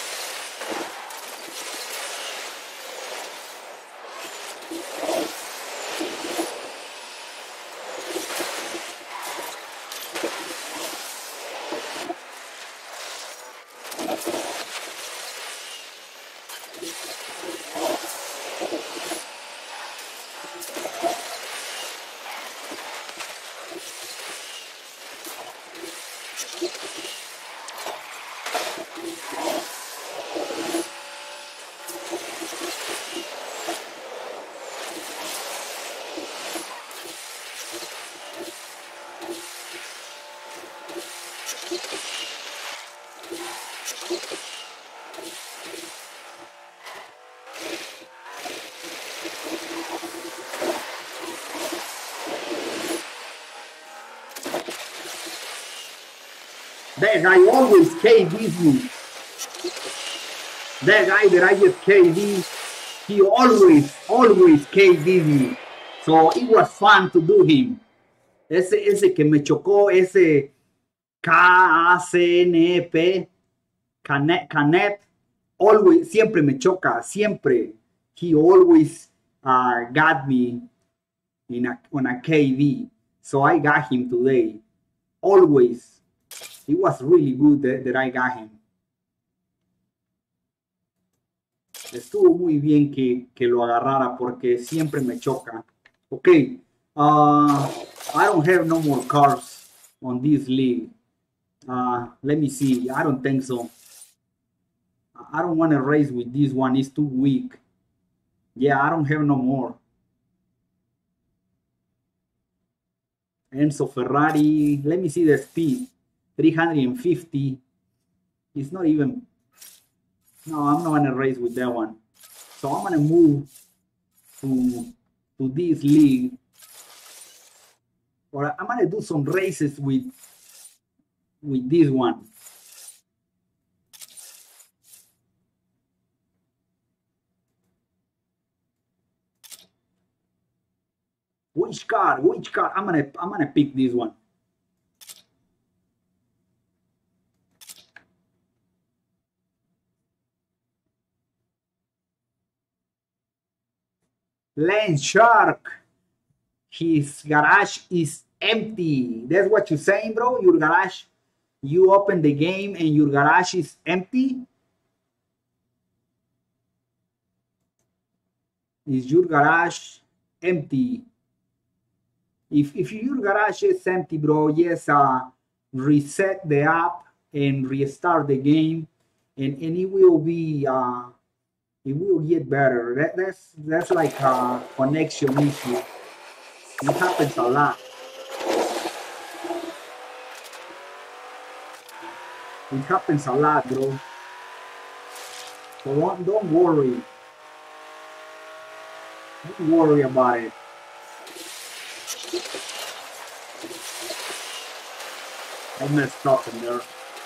That guy always K D's me. That guy that I just K D, he always, always K D's me. So it was fun to do him. Ese, ese que me chocó, ese K A C N P, Canep, always, siempre me choca, siempre. He always uh, got me in a, on a K D. So I got him today. Always. It was really good that, that I got him. Estuvo muy bien que, que lo agarrara porque siempre me choca. Okay. Uh, I don't have no more cars on this league. Uh, let me see. I don't think so. I don't want to race with this one. It's too weak. Yeah, I don't have no more. Enzo Ferrari. Let me see the speed. three hundred fifty. It's not even. No, I'm not gonna race with that one. So I'm gonna move to to this league. Or I'm gonna do some races with with this one. Which car? Which car? I'm gonna I'm gonna pick this one. Land Shark. His garage is empty. That's what you're saying, bro? Your garage, you open the game and your garage is empty? Is your garage empty? If, if your garage is empty, bro, yes, uh, reset the app and restart the game, and, and it will be, uh, it will get better. That, that's, that's like a connection issue. It happens a lot. It happens a lot, bro. So don't, don't worry. Don't worry about it. I messed up in there.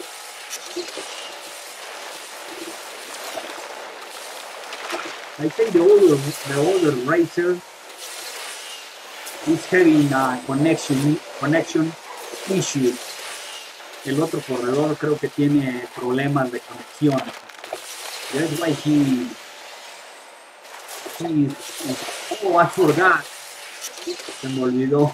I think the older, the older racer is having a connection, connection issues. El otro corredor creo que tiene problemas de conexión. That's why he, he is, oh, I forgot. Se me olvidó.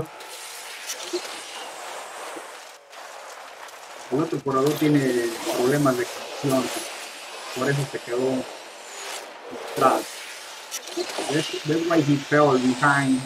El otro corredor tiene problemas de conexión. Por eso se quedó atrás. That's, that's why he fell behind.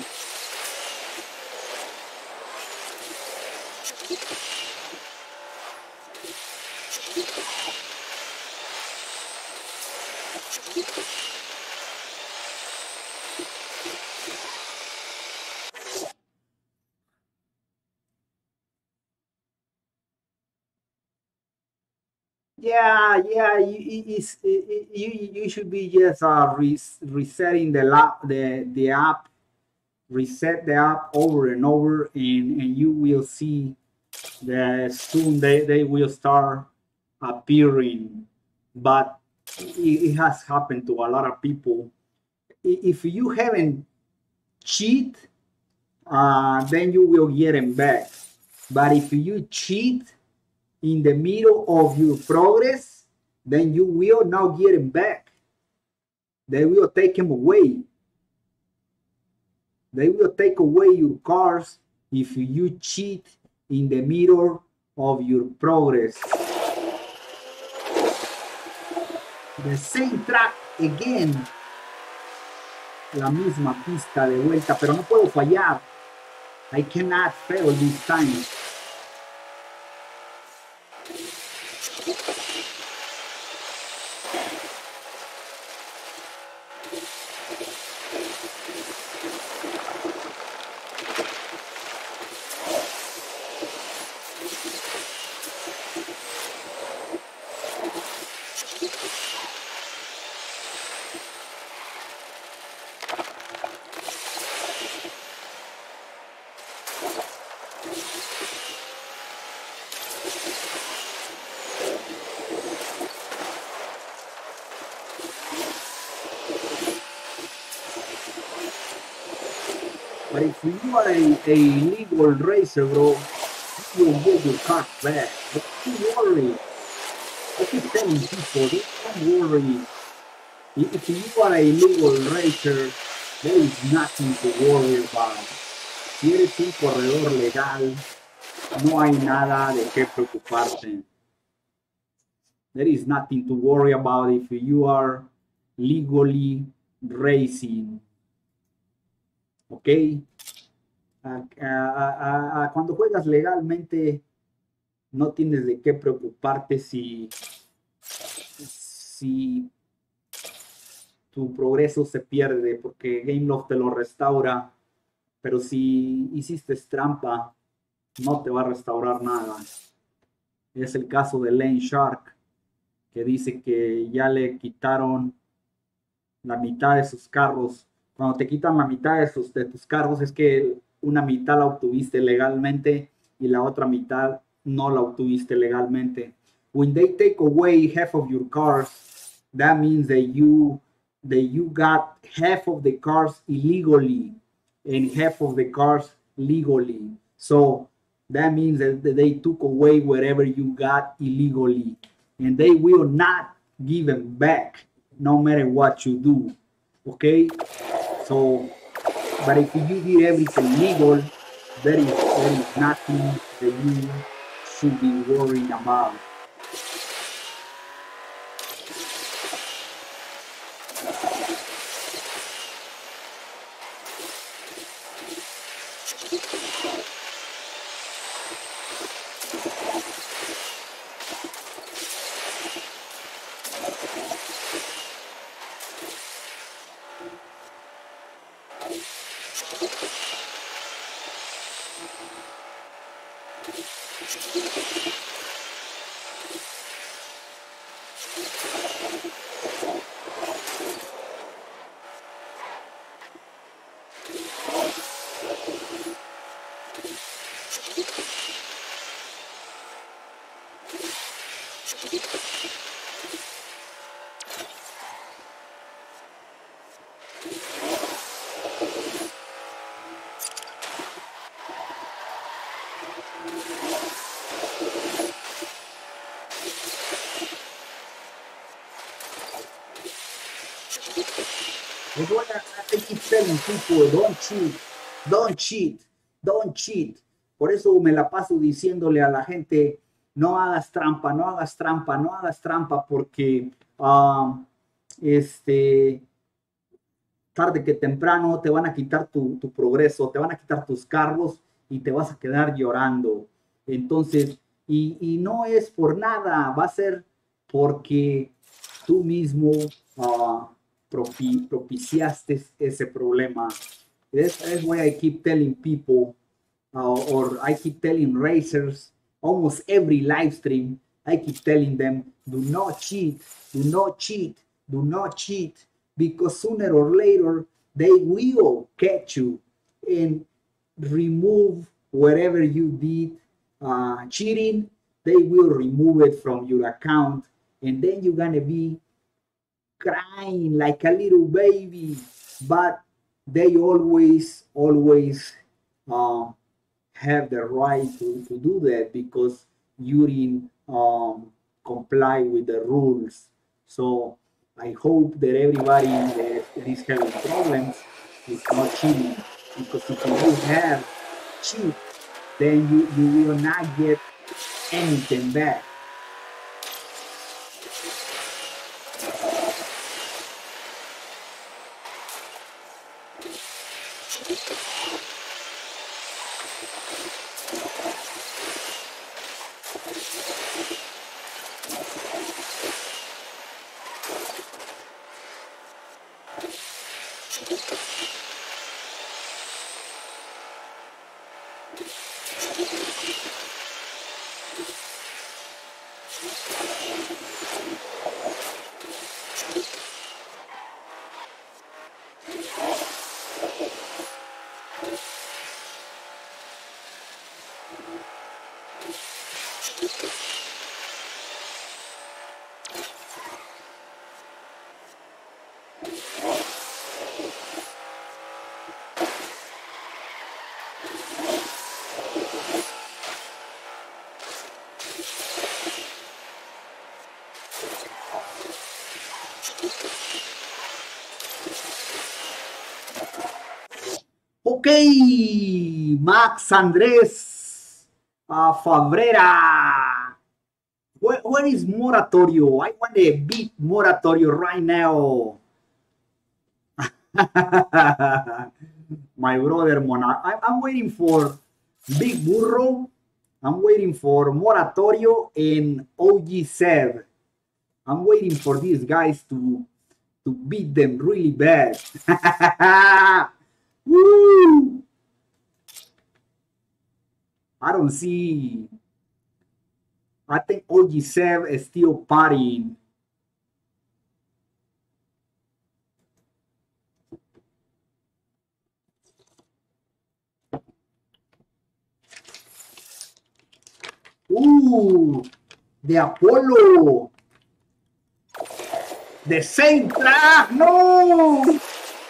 Yeah, yeah, you, it's, it, you, you should be just uh, res, resetting the, lap, the, the app, reset the app over and over, and, and you will see that soon they, they will start appearing. But it, it has happened to a lot of people. If you haven't cheat, uh, then you will get them back. But if you cheat in the middle of your progress, then you will not get them back. They will take them away. They will take away your cars if you cheat in the middle of your progress. The same track again. La misma pista de vuelta, pero no puedo fallar. I cannot fail this time. But if you are a, a legal racer, bro, you will get your car back. But don't worry. I keep telling people, don't worry. If you are a legal racer, there is nothing to worry about. Si eres un corredor legal, no hay nada de qué preocuparte. There is nothing to worry about if you are legally racing. ¿Ok? A, a, a, cuando juegas legalmente, no tienes de qué preocuparte si, si tu progreso se pierde, porque Gameloft te lo restaura, pero si hiciste trampa, no te va a restaurar nada. Es el caso de Land Shark, que dice que ya le quitaron la mitad de sus carros. Cuando te quitan la mitad de, sus, de tus carros es que una mitad la obtuviste legalmente y la otra mitad no la obtuviste legalmente. When they take away half of your cars, that means that you that you got half of the cars illegally and half of the cars legally. So that means that they took away whatever you got illegally, and they will not give them back no matter what you do. Okay, so but if you did everything legal, there is there is nothing that you should be worrying about. That's why I, I keep telling people, don't cheat, don't cheat, don't cheat. Por eso me la paso diciéndole a la gente, no hagas trampa, no hagas trampa, no hagas trampa, porque um, este, tarde que temprano te van a quitar tu, tu progreso, te van a quitar tus cargos y te vas a quedar llorando. Entonces, y, y no es por nada, va a ser porque tú mismo uh, propi, propiciaste ese problema. That's, that's why I keep telling people, uh, or I keep telling racers, almost every live stream, I keep telling them, do not cheat, do not cheat, do not cheat, because sooner or later they will catch you and remove whatever you did uh, cheating. They will remove it from your account, and then you're gonna be crying like a little baby. But they always, always um, have the right to, to do that because you didn't um, comply with the rules. So I hope that everybody that is having problems is not cheating, because if you have cheat, then you, you will not get anything back. Ok, Max Andrés uh, Fabrera. Where, where is Moratorio? I want a beat Moratorio right now. My brother Mona. I, I'm waiting for Big Burro. I'm waiting for Moratorio and O G Seb. I'm waiting for these guys to to beat them really bad. Woo! I don't see. I think O G Seb is still partying. Ooh, the Apollo. The same track. No.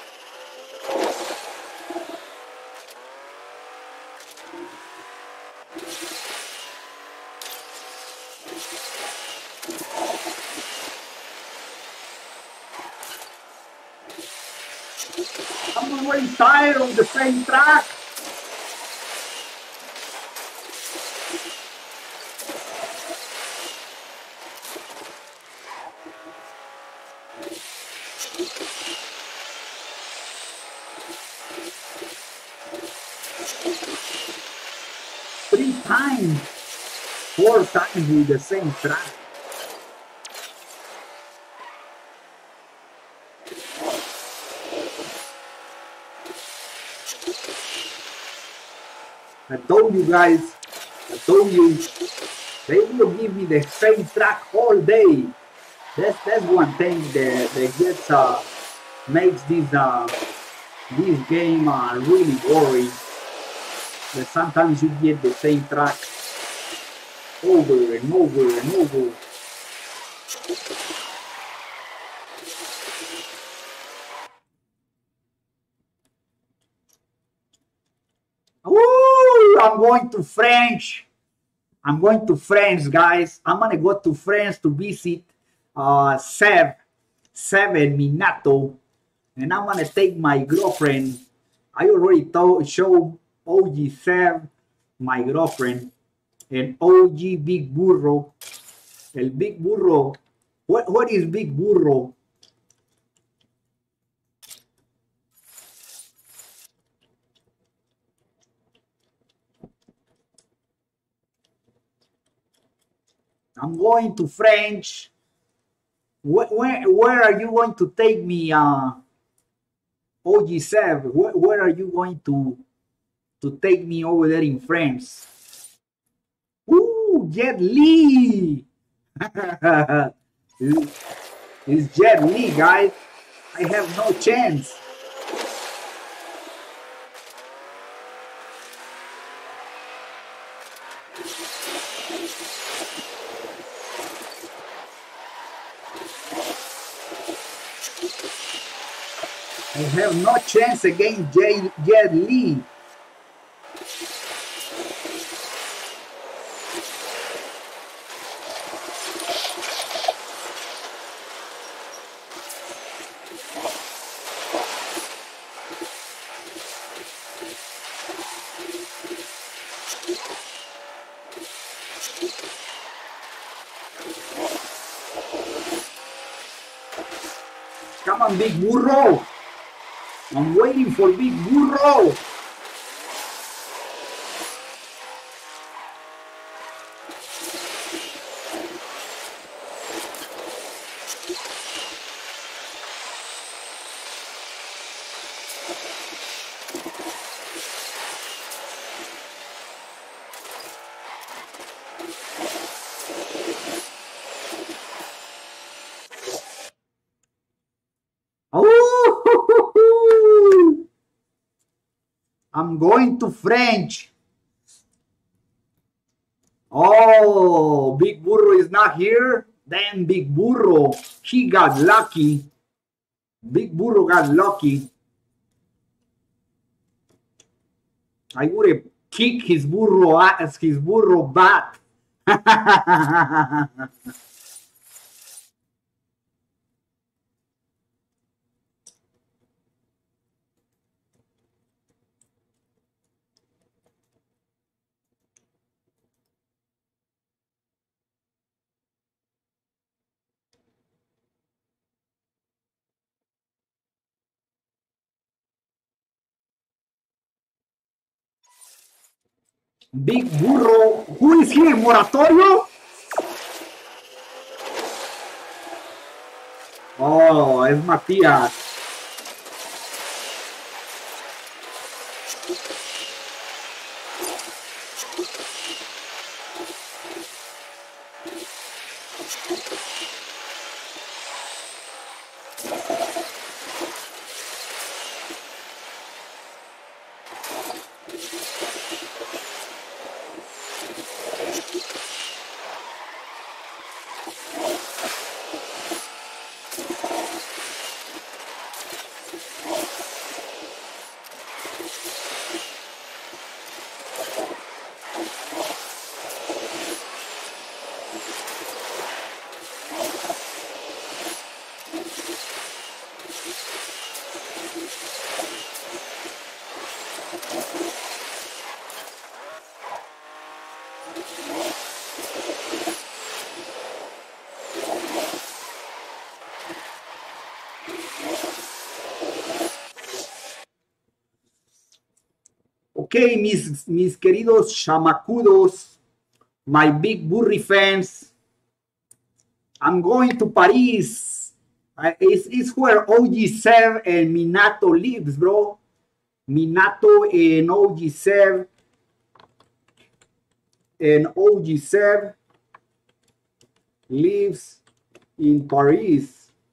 I'm already tired of the same track. Three times, four times with the same track. I told you guys, I told you, they will give me the same track all day. That's that's one thing that that gets uh makes this uh this game uh really boring. That sometimes you get the same track over and over and over. Ooh, I'm going to French. I'm going to France, guys. I'm gonna go to France to visit uh Sev, Seven Minato, and I'm gonna take my girlfriend. I already told show O G Sev, my girlfriend, and O G Big Burro. El Big Burro. What what is Big Burro? I'm going to French. Where, where, where are you going to take me, uh, O G Sev? Where, where are you going to to take me over there in France? Ooh, Jet Li! It's Jet Li, guys. I have no chance. I have no chance against J Jet Li. Come on, Big Burro. I'm waiting for Big Burro. Oh, I'm going to French. Oh, Big Burro is not here. Then Big Burro, he got lucky. Big Burro got lucky. I would have kicked his burro ass, his burro butt. Big Burro, who is here? Moratorio? Oh, es Matías. Ok, mis, mis queridos chamacudos, my big burry fans, I'm going to Paris. Uh, it's, it's where O G Sev and Minato lives, bro. Minato and O G Sev and O G Sev lives in Paris.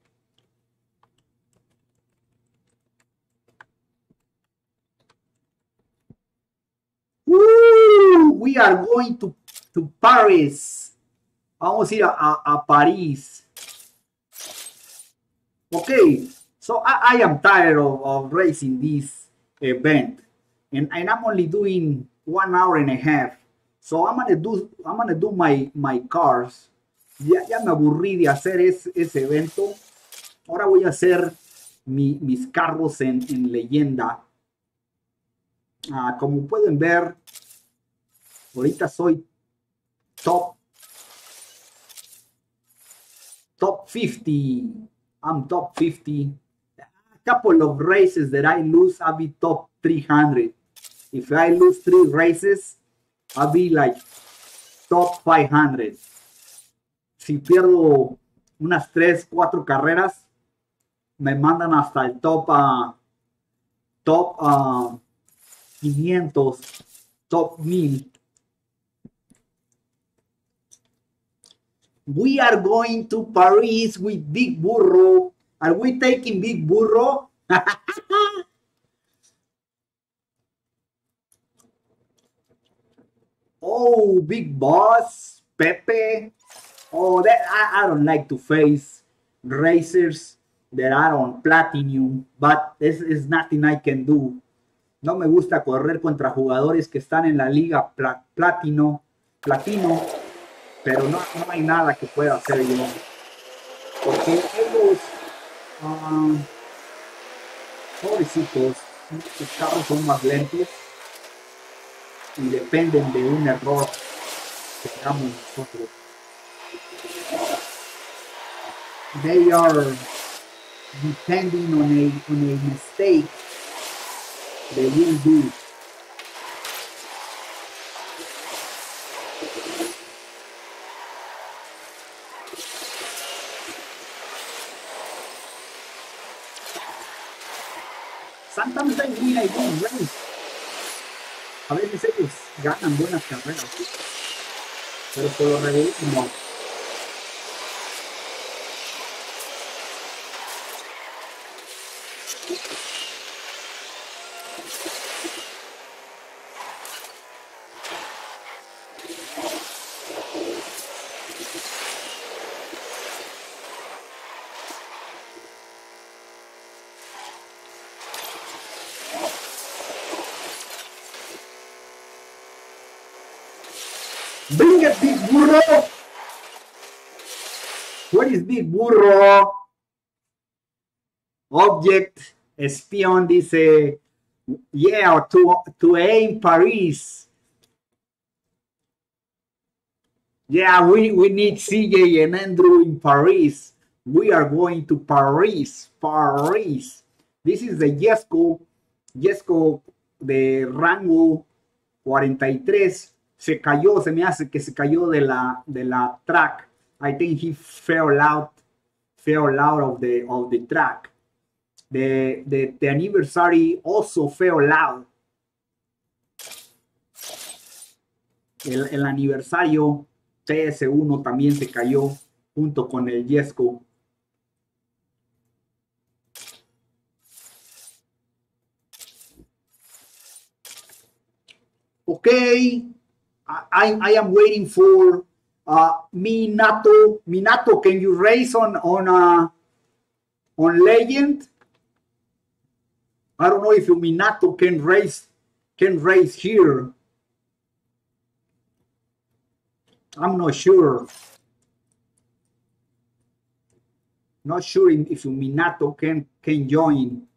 Woo! We are going to, to Paris. Vamos a ir a, a, a París. Okay, so I, I am tired of, of racing this event, and, and I'm only doing one hour and a half. So I'm gonna do I'm gonna do my my cars. Ya, ya me aburrí de hacer ese, ese evento. Ahora voy a hacer mi, mis carros en, en leyenda. Ah, como pueden ver, ahorita soy top top fifty. I'm top fifty. A couple of races that I lose, I'll be top three hundred. If I lose three races, I'll be like top five hundred. Si pierdo unas tres, cuatro carreras, me mandan hasta el top uh, top uh, quinientos, top mil. We are going to Paris with Big Burro. Are we taking Big Burro? Oh, Big Boss, Pepe. Oh, that I, I don't like to face racers that are on platinum, but this is nothing I can do. No me gusta correr contra jugadores que están en la liga pla platino, platino, pero no, no hay nada que pueda hacer yo. Porque ellos, uh, pobrecitos, sus carros son más lentos y dependen de un error que hagamos nosotros. They are depending on a, on a mistake they will do. Sometimes they win a good race. A veces ellos ganan buenas carreras, pero por lo regular no. Bring it, Big Burro! What is Big Burro? Object, espion, dice, yeah, to, to aim Paris. Yeah, we, we need C J and Andrew in Paris. We are going to Paris, Paris. This is the Jesco, Jesco de rango cuarenta y tres. Se cayó, se me hace que se cayó de la, de la track. I think he fell out, fell out of the, of the track. The, the, the anniversary also fell out. El, el aniversario T S uno también se cayó junto con el Jesco. Okay. I, I am waiting for uh, Minato. Minato, can you race on on uh, on Legend? I don't know if you Minato can race can race here. I'm not sure. Not sure if you Minato can can join.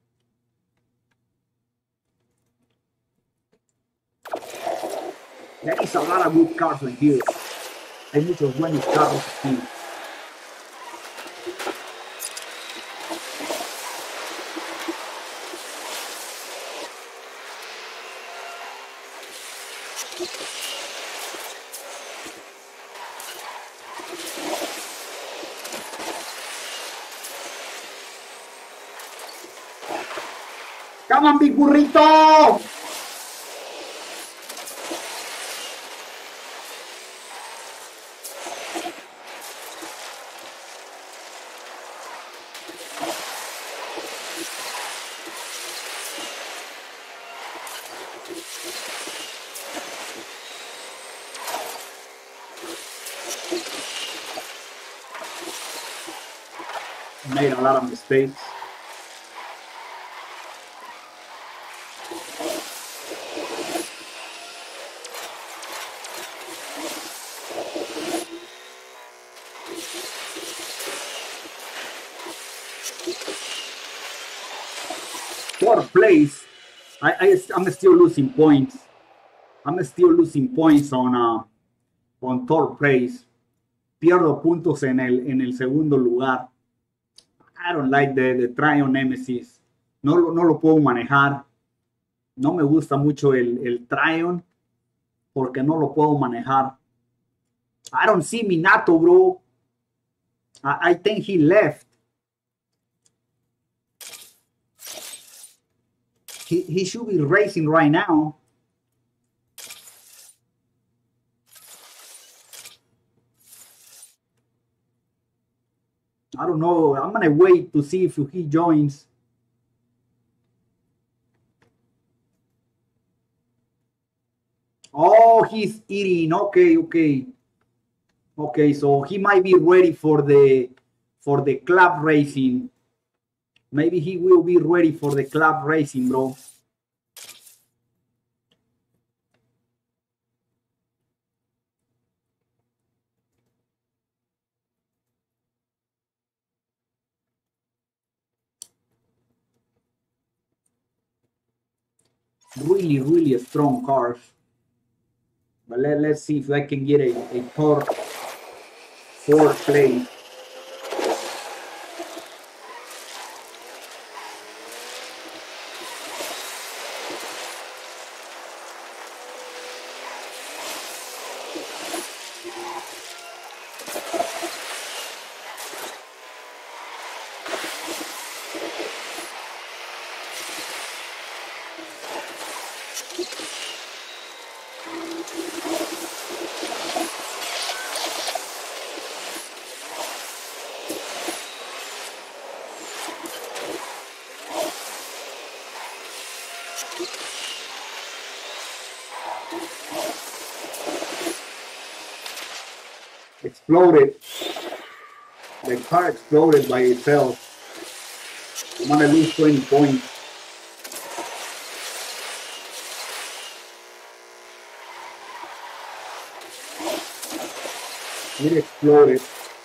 There is a lot of good cars in here. Hay muchos buenos carros aquí. Come on, big burrito. Made a lot of mistakes. Fourth place. I, I I'm still losing points. I'm still losing points on uh, on third place. Pierdo puntos en el en el segundo lugar. I don't like the, the Triumph Nemesis. No, no lo puedo manejar. No me gusta mucho el, el Triumph porque no lo puedo manejar. I don't see Minato, bro. I, I think he left. He, he should be racing right now. I don't know. I'm going to wait to see if he joins. Oh, he's eating. Okay, okay. Okay, so he might be ready for the for the club racing. Maybe he will be ready for the club racing, bro. Really, really strong cars. But let, let's see if I can get a, a third, fourth place. Exploded. The car exploded by itself. I'm gonna lose twenty points. It exploded.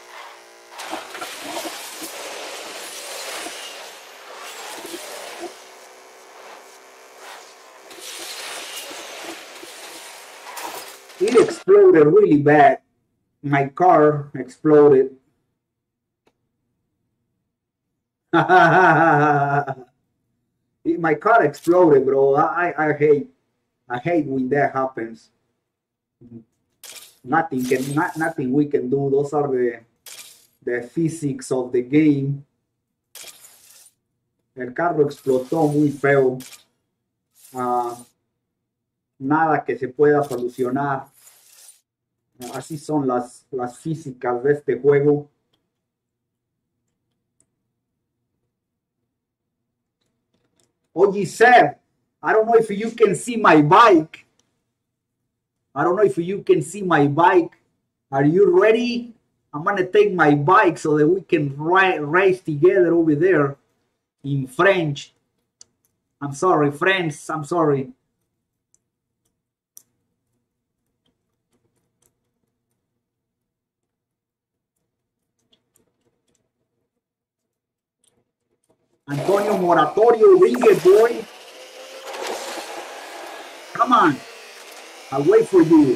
It exploded really bad. My car exploded. My car exploded, bro. I, I hate I hate when that happens. Nothing can not, nothing we can do. Those are the the physics of the game. El carro explotó muy feo. Uh, nada que se pueda solucionar. Así son las, las físicas de este juego. Oye, Seb, I don't know if you can see my bike. I don't know if you can see my bike. Are you ready? I'm going to take my bike so that we can race together over there in French. I'm sorry, friends. I'm sorry. Antonio Moratorio, ring it, boy. Come on. I'll wait for you.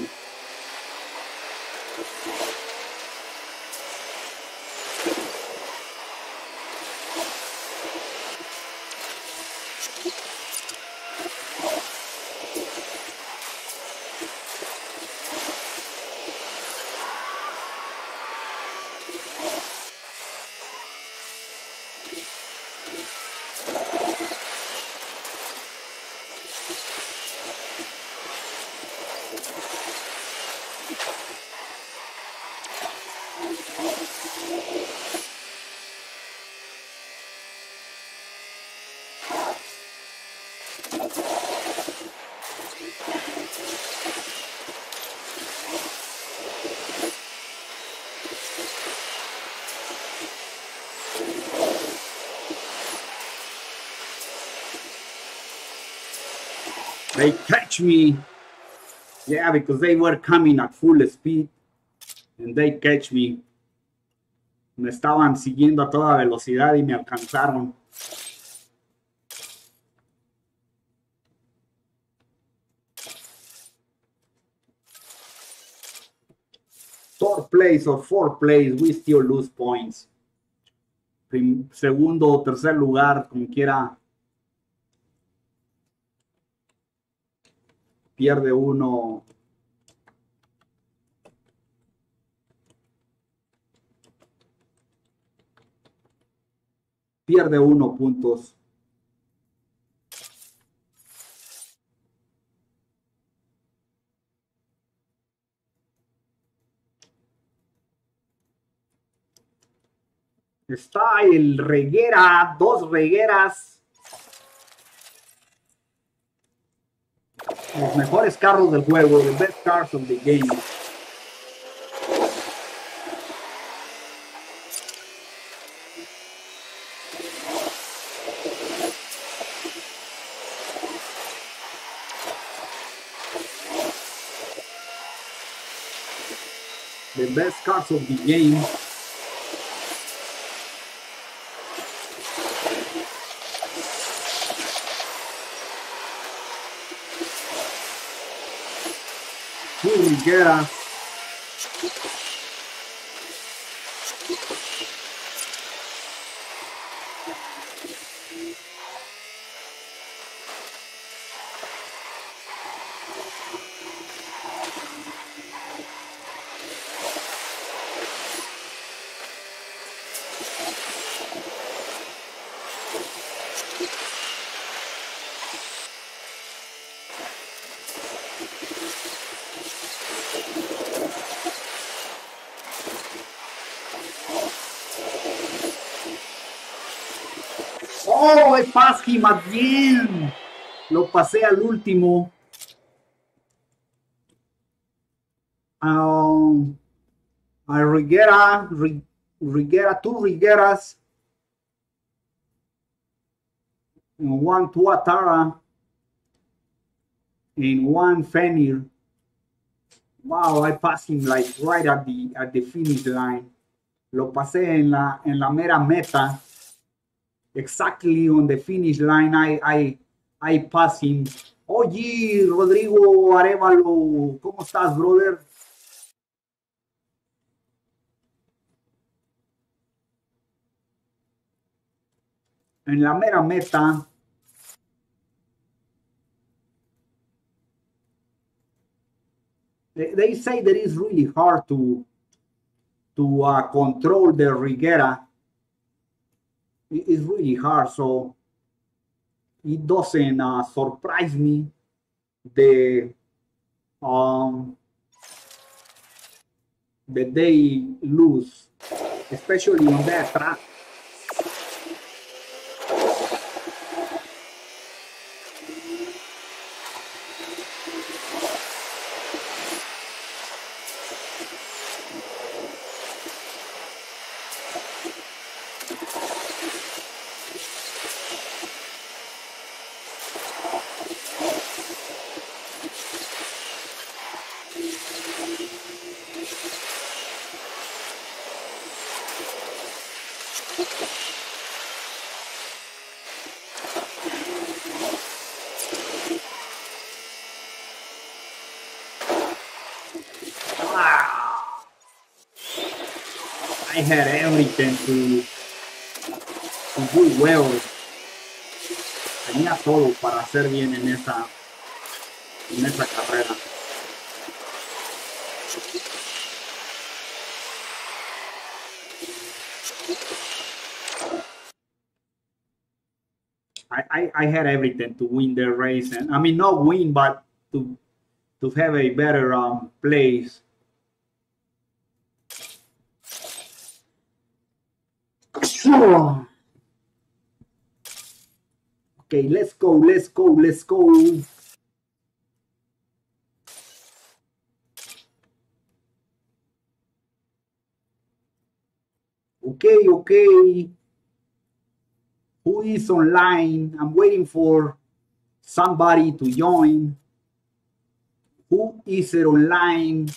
They catch me. Yeah, because they were coming at full speed and they catch me. Me estaban siguiendo a toda velocidad y me alcanzaron. Third place or fourth place, we still lose points. Prim segundo o tercer lugar, como quiera, pierde uno. Pierde uno puntos. Está el reguera, dos regueras. Los mejores carros del juego, the best cars of the game. The best cars of the game. Reguera. Oh, I passed him again. Lo pasé al último. Um, a Reguera, Reguera, two Regueras, and one Tuatara, and one Fenrir. Wow, I passed him like right at the at the finish line. Lo pasé en la en la mera meta. Exactly on the finish line, I I I passed him. Oye, Rodrigo Arevalo, ¿cómo estás, brother? En la mera meta. They, they say that it's really hard to to uh, control the Reguera. It, it's really hard, so it doesn't uh, surprise me the um that they lose, especially on that track. I had everything to, to do well. Tenía todo para hacer bien en esa, en esa carrera. I, I, I had everything to win the race, and I mean not win, but to to have a better um, place. Okay, let's go, let's go, let's go. Okay, okay. Who is online? I'm waiting for somebody to join. Who is it online?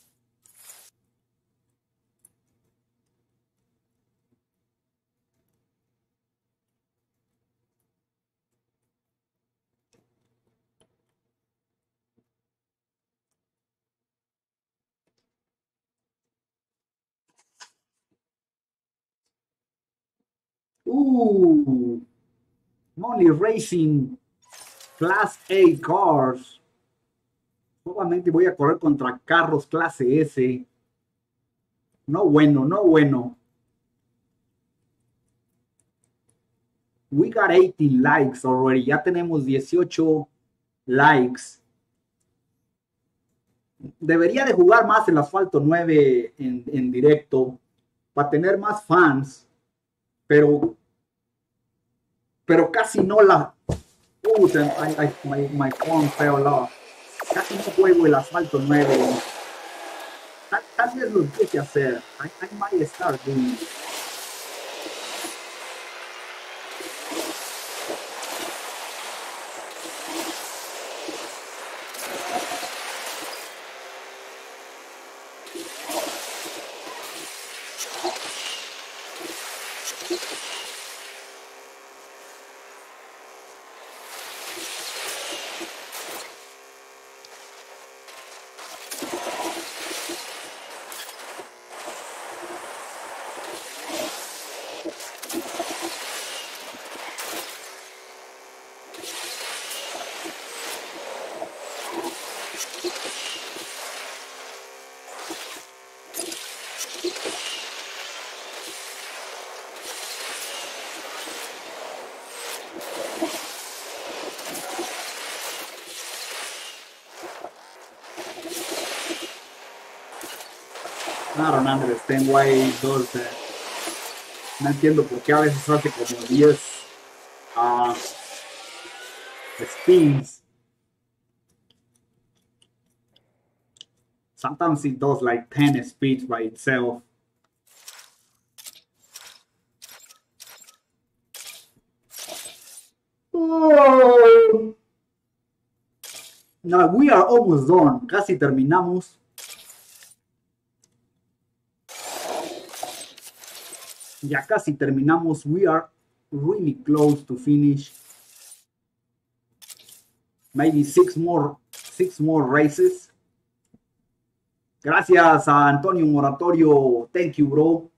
Ooh, I'm only racing Class A cars. Solamente voy a correr contra carros clase S. No bueno, no bueno. We got eighteen likes already. Ya tenemos dieciocho likes. Debería de jugar más el Asfalto nueve en, en directo para tener más fans. Pero, pero casi no la... Uh, I, I, my, my phone fell off. Casi no juego el Asfalto nueve. Tal, tal vez lo empiece a hacer. I, I might start doing it. I don't understand why he does that. No entiendo por qué a veces hace como diez uh, spins. Sometimes it does like ten spins by itself. Oh. No, we are almost done. Casi terminamos. Ya casi terminamos. We are really close to finish. Maybe six more, six more races. Gracias a Antonio Moratorio. Thank you, bro.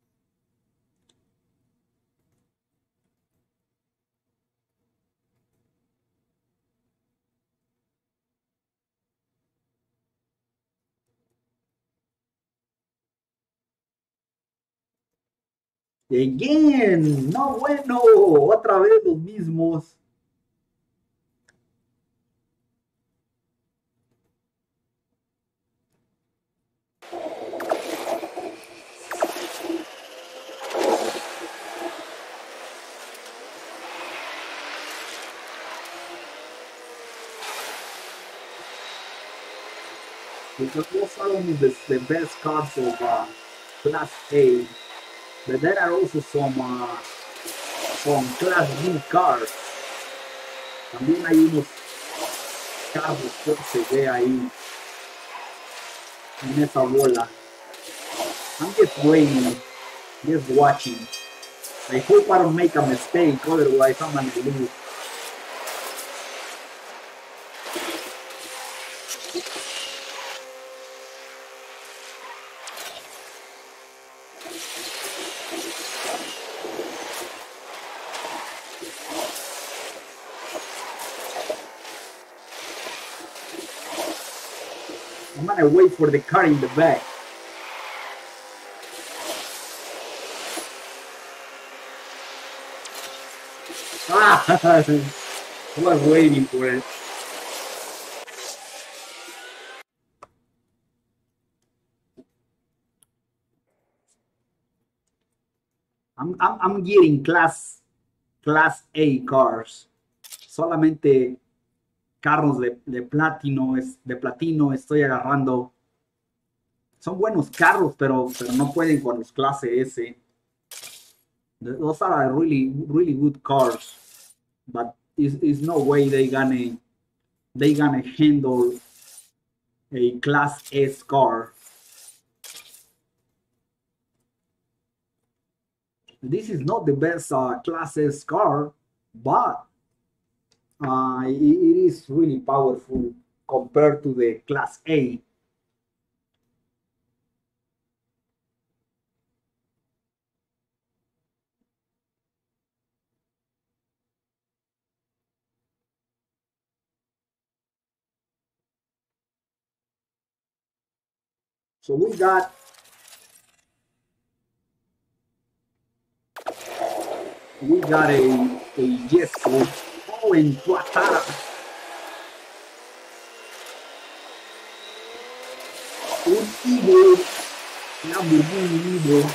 Again, no bueno, otra vez los mismos. Because those are only the, the best cars of uh, Class A. But there are also some, uh, some Class B cars. También hay unos carros que se ve ahí en esa bola. I'm just waiting, just watching. I hope I don't make a mistake, otherwise I'm gonna lose. I'm gonna wait for the car in the back. Ah, I was waiting for it. I'm, I'm, I'm getting class, class A cars. Solamente carros de, de platino, es, de platino estoy agarrando. Son buenos carros, pero, pero no pueden con los clase S. Those are really, really good cars, but it's, it's no way they gonna, they gonna handle a class S car. This is not the best uh, class S car, but uh, it, it is really powerful compared to the class A. So we got we got a a Jesco. Oh, en Tuatara. Un Evo, Lamborghini Evo.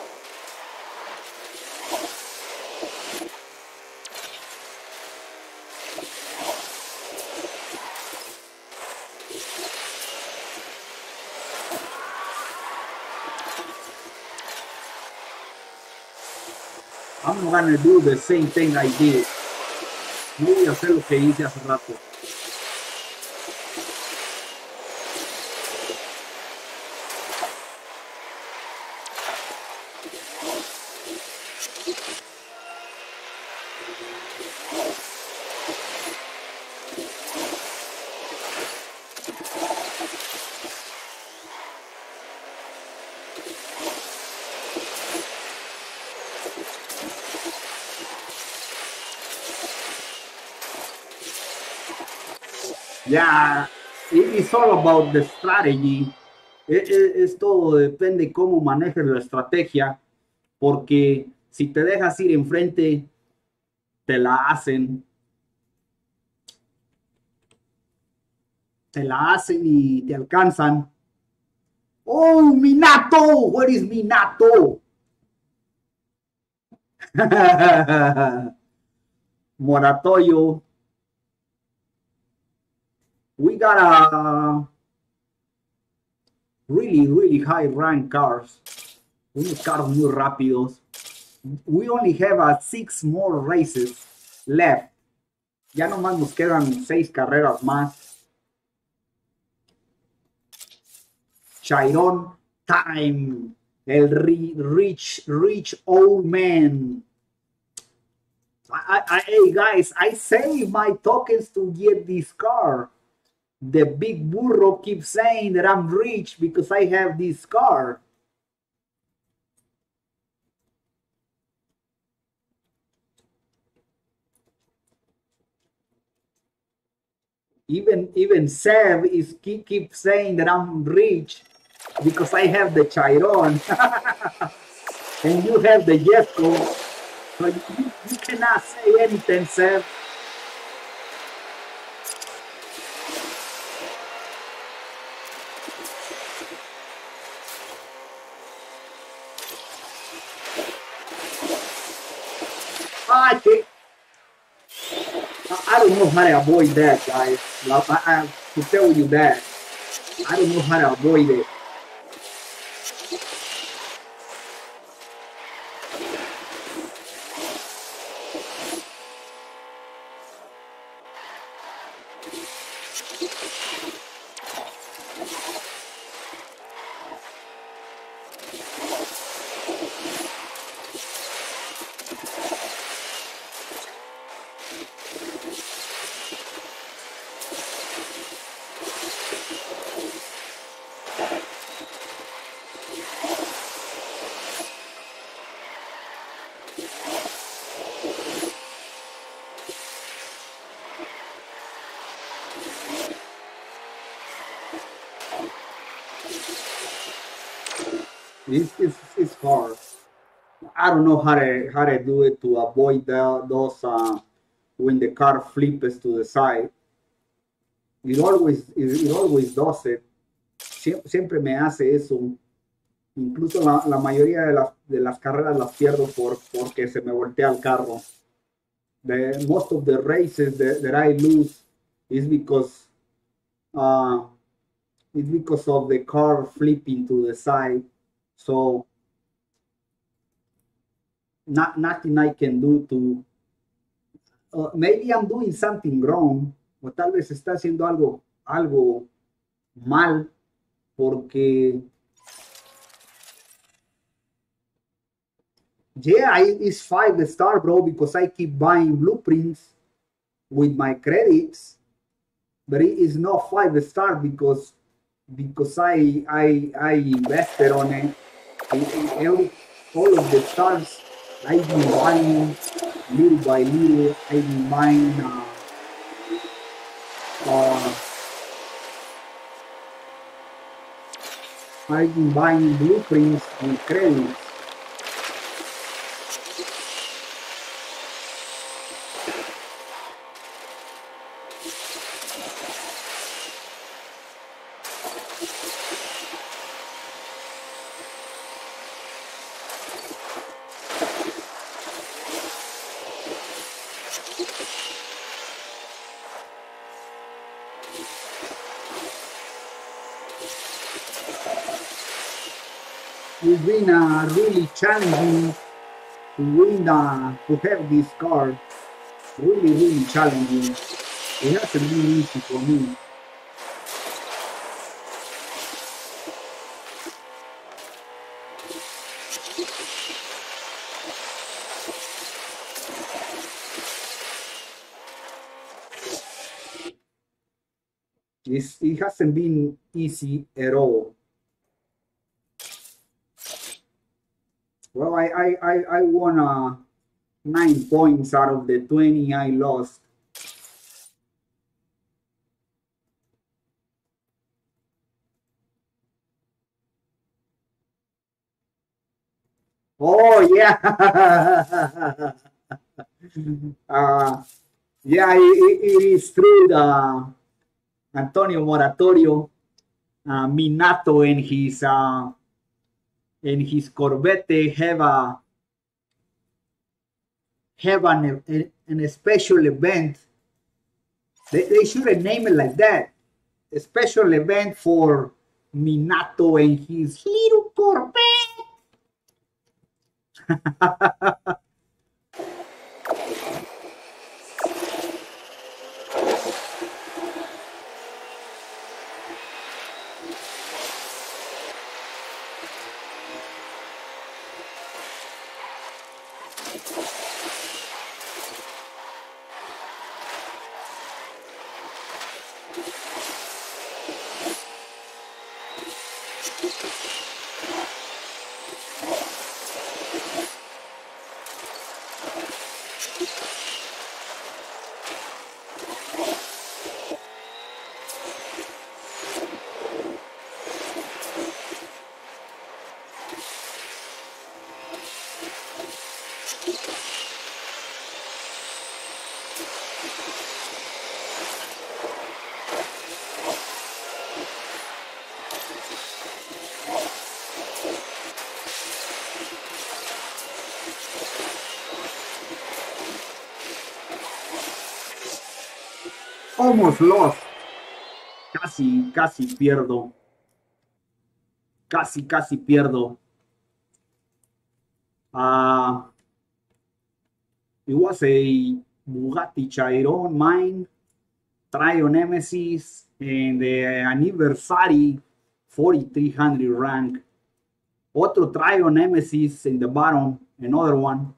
I'm not gonna do the same thing I did. No voy a hacer lo que hice hace rato. Yeah, it's all about the strategy. Es, es, es todo depende cómo manejes la estrategia, porque si te dejas ir enfrente, te la hacen. Te la hacen y te alcanzan. Oh, Minato! Where is Minato? Moratoyo. We got a really, really high rank cars. Unos carros muy rápidos. We only have a six more races left. Ya nomás nos quedan seis carreras más. Chiron time. El rich, rich old man. I, I, hey guys, I save my tokens to get this car. The big burro keeps saying that I'm rich because I have this car. Even even Sev is keep, keep saying that I'm rich because I have the Chiron and you have the Jesco. So you, you cannot say anything, Sev. I, I don't know how to avoid that, guys. I, I have to tell you that. I don't know how to avoid it. It's, it's, it's hard. I don't know how to how to do it to avoid the, those uh, when the car flips to the side. It always it, it always does it. Sie- siempre me hace eso. Incluso la, la mayoría de las, de las carreras las pierdo por, porque se me voltea el carro. The most of the races that, that I lose is because uh, it's because of the car flipping to the side. So not nothing I can do to. Uh, maybe I'm doing something wrong, o tal vez está haciendo algo algo mal porque yeah, I, it's five star, bro, because I keep buying blueprints with my credits, but it is not five star because because I I I invested on it. And, and every, all of the stars I've been buying little by little. I've been buying uh, uh, I've been buying blueprints with credits. It's been uh, really challenging to win uh, to have this card. Really, really challenging. It hasn't been easy for me. It's, it hasn't been easy at all. Well, I I I, I won uh, nine points out of the twenty I lost. Oh yeah, uh, yeah, it, it is true. The Antonio Moratorio, uh, Minato, and his uh, and his Corvette have a have an, an, an special event. They, they shouldn't name it like that. A special event for Minato and his little Corvette. Almost lost. Casi, casi pierdo. Casi, casi pierdo. Uh, it was a Bugatti Chiron mine, Trio Nemesis, and the Anniversary forty-three hundred rank. Otro Trio Nemesis in the bottom, another one.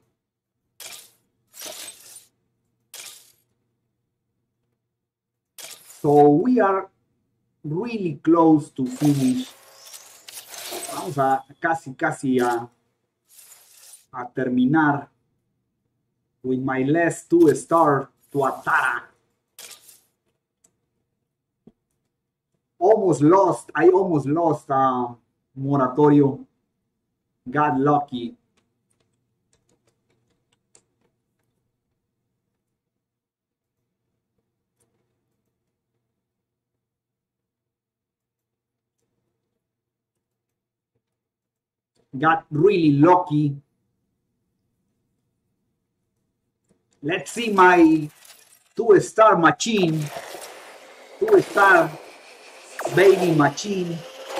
So we are really close to finish. Vamos a casi, casi a, a terminar with my last two star to Atara. almost lost. I almost lost uh, Moratorio. Got lucky. Got really lucky. Let's see my two-star machine. Two-star baby machine.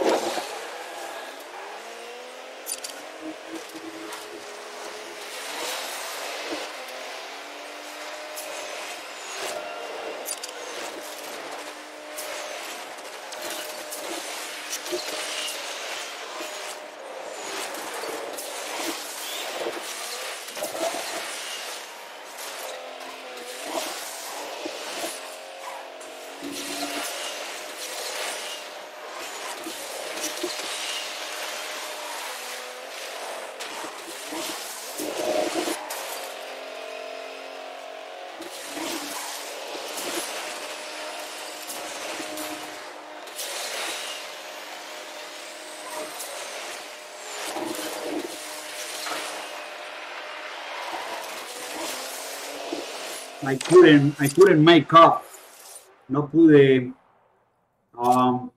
I couldn't, I couldn't make up. No pude, um,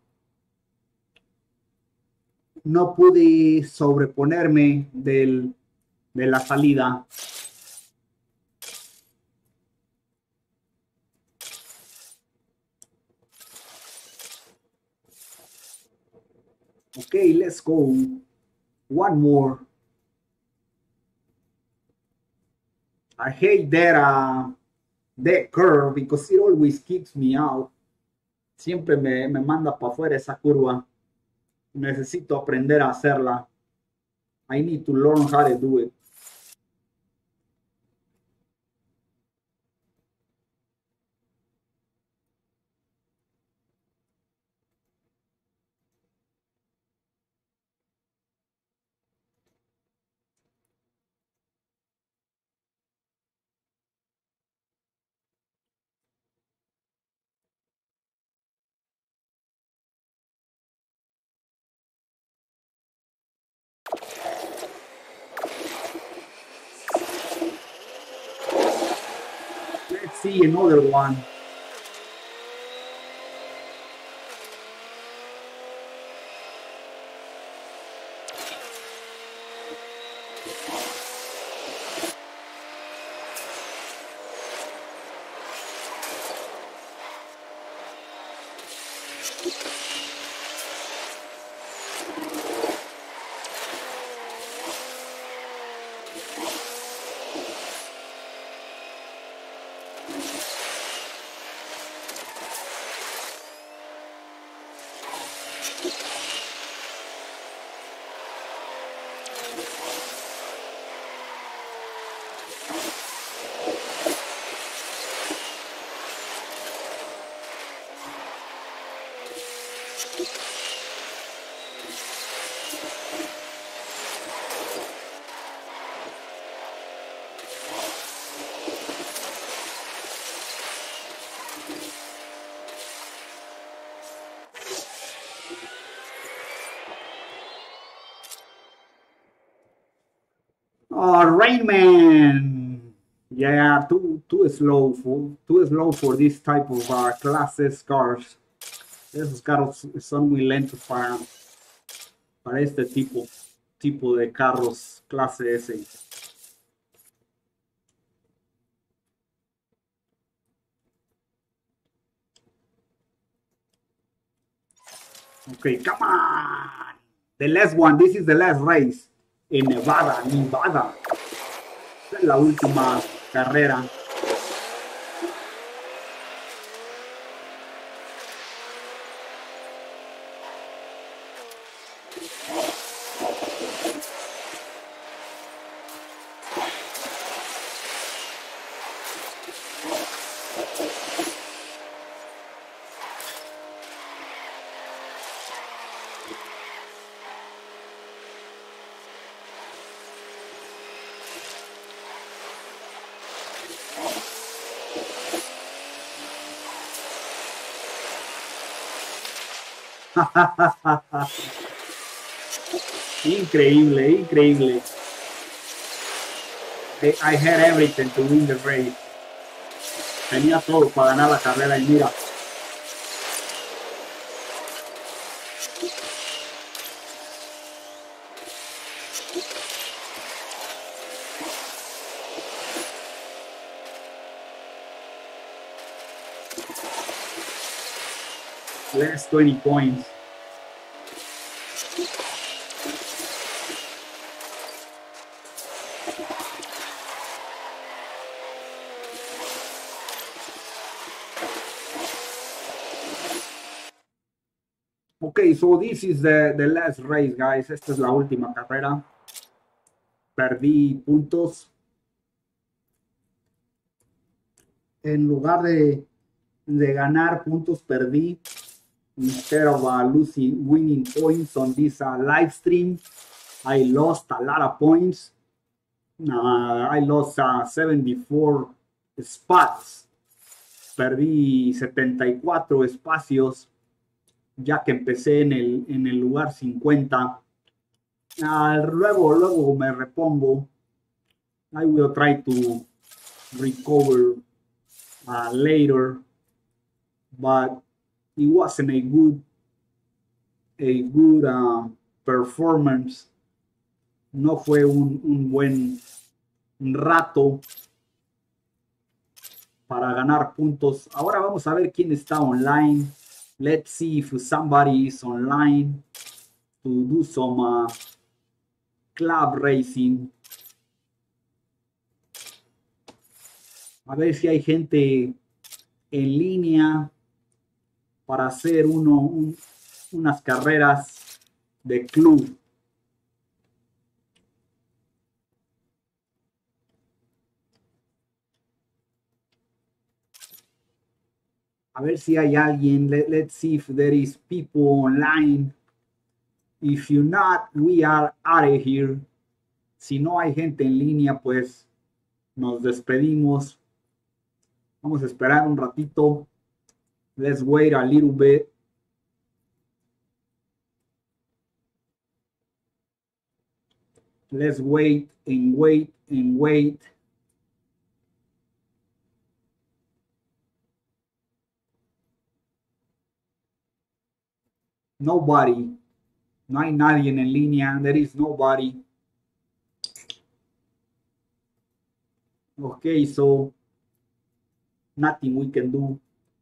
no pude sobreponerme del, de la salida. Okay, let's go. One more. I hate that, uh, that curve because it always kicks me out. Siempre me, me manda para afuera esa curva. Necesito aprender a hacerla. I need to learn how to do it. Let's see another one. Oh, Rain Man. Yeah, too too slow for too slow for this type of uh, classes cars. Esos carros son muy lentos para, para este tipo tipo de carros clase S. Okay, come on. The last one. This is the last race en Nevada, Nevada. Esta es la última carrera. Increíble, increíble. I had everything to win the race. Tenía todo para ganar la carrera y mira. Less twenty points. Okay, so this is the, the last race, guys. Esta es la última carrera. Perdí puntos. En lugar de, de ganar puntos, perdí. Instead of uh, losing, winning points on this uh, live stream, I lost a lot of points. Uh, I lost uh, seventy-four spots. Perdí setenta y cuatro espacios, ya que empecé en el, en el lugar cincuenta. Uh, luego, luego me repongo. I will try to recover uh, later, but it wasn't a good, a good uh, performance. No fue un, un buen rato para ganar puntos. Ahora vamos a ver quién está online. Let's see if somebody is online to do some uh, club racing. A ver si hay gente en línea para hacer uno, un, unas carreras de club. A ver si hay alguien. Let, let's see if there is people online. If you're not, we are out of here. Si no hay gente en línea, pues nos despedimos. Vamos a esperar un ratito. Let's wait a little bit. Let's wait and wait and wait. Nobody. No hay nadie en línea. There is nobody. Okay, so nothing we can do.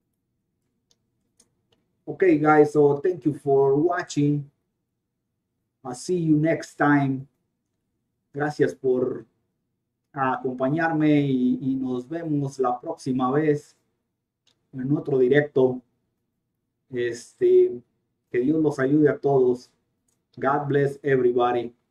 Okay, guys, so thank you for watching. I'll see you next time. Gracias por acompañarme y, y nos vemos la próxima vez en otro directo. Este, que Dios los ayude a todos. God bless everybody.